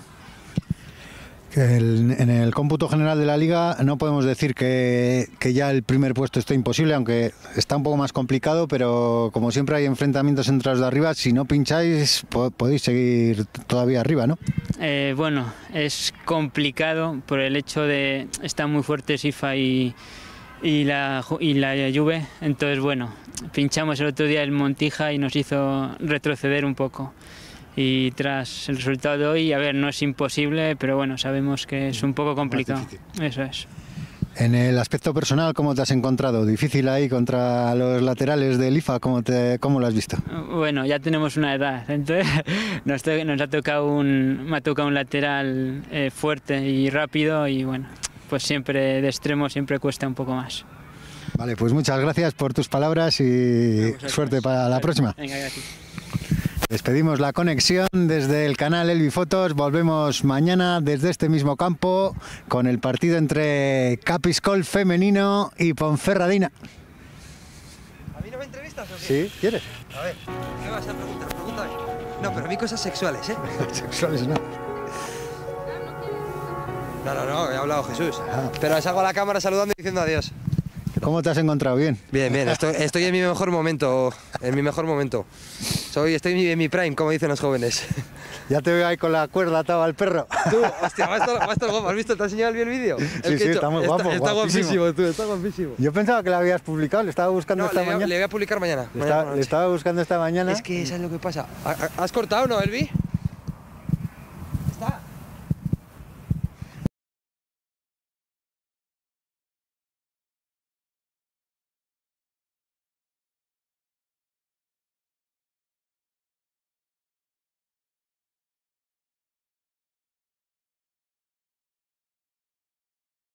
En el cómputo general de la liga no podemos decir que ya el primer puesto esté imposible, aunque está un poco más complicado, pero como siempre hay enfrentamientos entre los de arriba, si no pincháis podéis seguir todavía arriba, ¿no? Bueno, es complicado por el hecho de estar muy fuertes IFA y la Juve, entonces bueno, pinchamos el otro día el Montija y nos hizo retroceder un poco. Y tras el resultado de hoy, a ver, no es imposible, pero bueno, sabemos que es un poco complicado. Eso es. En el aspecto personal, ¿cómo te has encontrado? ¿Difícil ahí contra los laterales del IFA? ¿Cómo lo has visto? Bueno, ya tenemos una edad, entonces me ha tocado un lateral fuerte y rápido y bueno, pues siempre de extremo siempre cuesta un poco más. Vale, pues muchas gracias por tus palabras y suerte para la próxima. Venga, gracias. Despedimos la conexión desde el canal Elvi Fotos. Volvemos mañana desde este mismo campo con el partido entre Capiscol femenino y Ponferradina. ¿A mí no me entrevistas o qué? Sí, ¿quieres? A ver, ¿qué vas a preguntar? Pregúntame. No, pero a mí cosas sexuales, ¿eh? Sexuales no. No, he hablado Jesús. Pero salgo a la cámara saludando y diciendo adiós. ¿Cómo te has encontrado? ¿Bien? Bien, estoy en mi mejor momento, Estoy en mi prime, como dicen los jóvenes. Ya te veo ahí con la cuerda atado al perro. Tú, hostia, va a estar guapo. ¿Has visto? ¿Te has enseñado bien el vídeo? Sí, está muy guapo. Está guapísimo, tú, está guapísimo. Yo pensaba que lo habías publicado, le estaba buscando esta mañana. Le voy a publicar mañana. Le estaba buscando esta mañana. Es que, ¿sabes lo que pasa? ¿Has cortado o no, Elvi?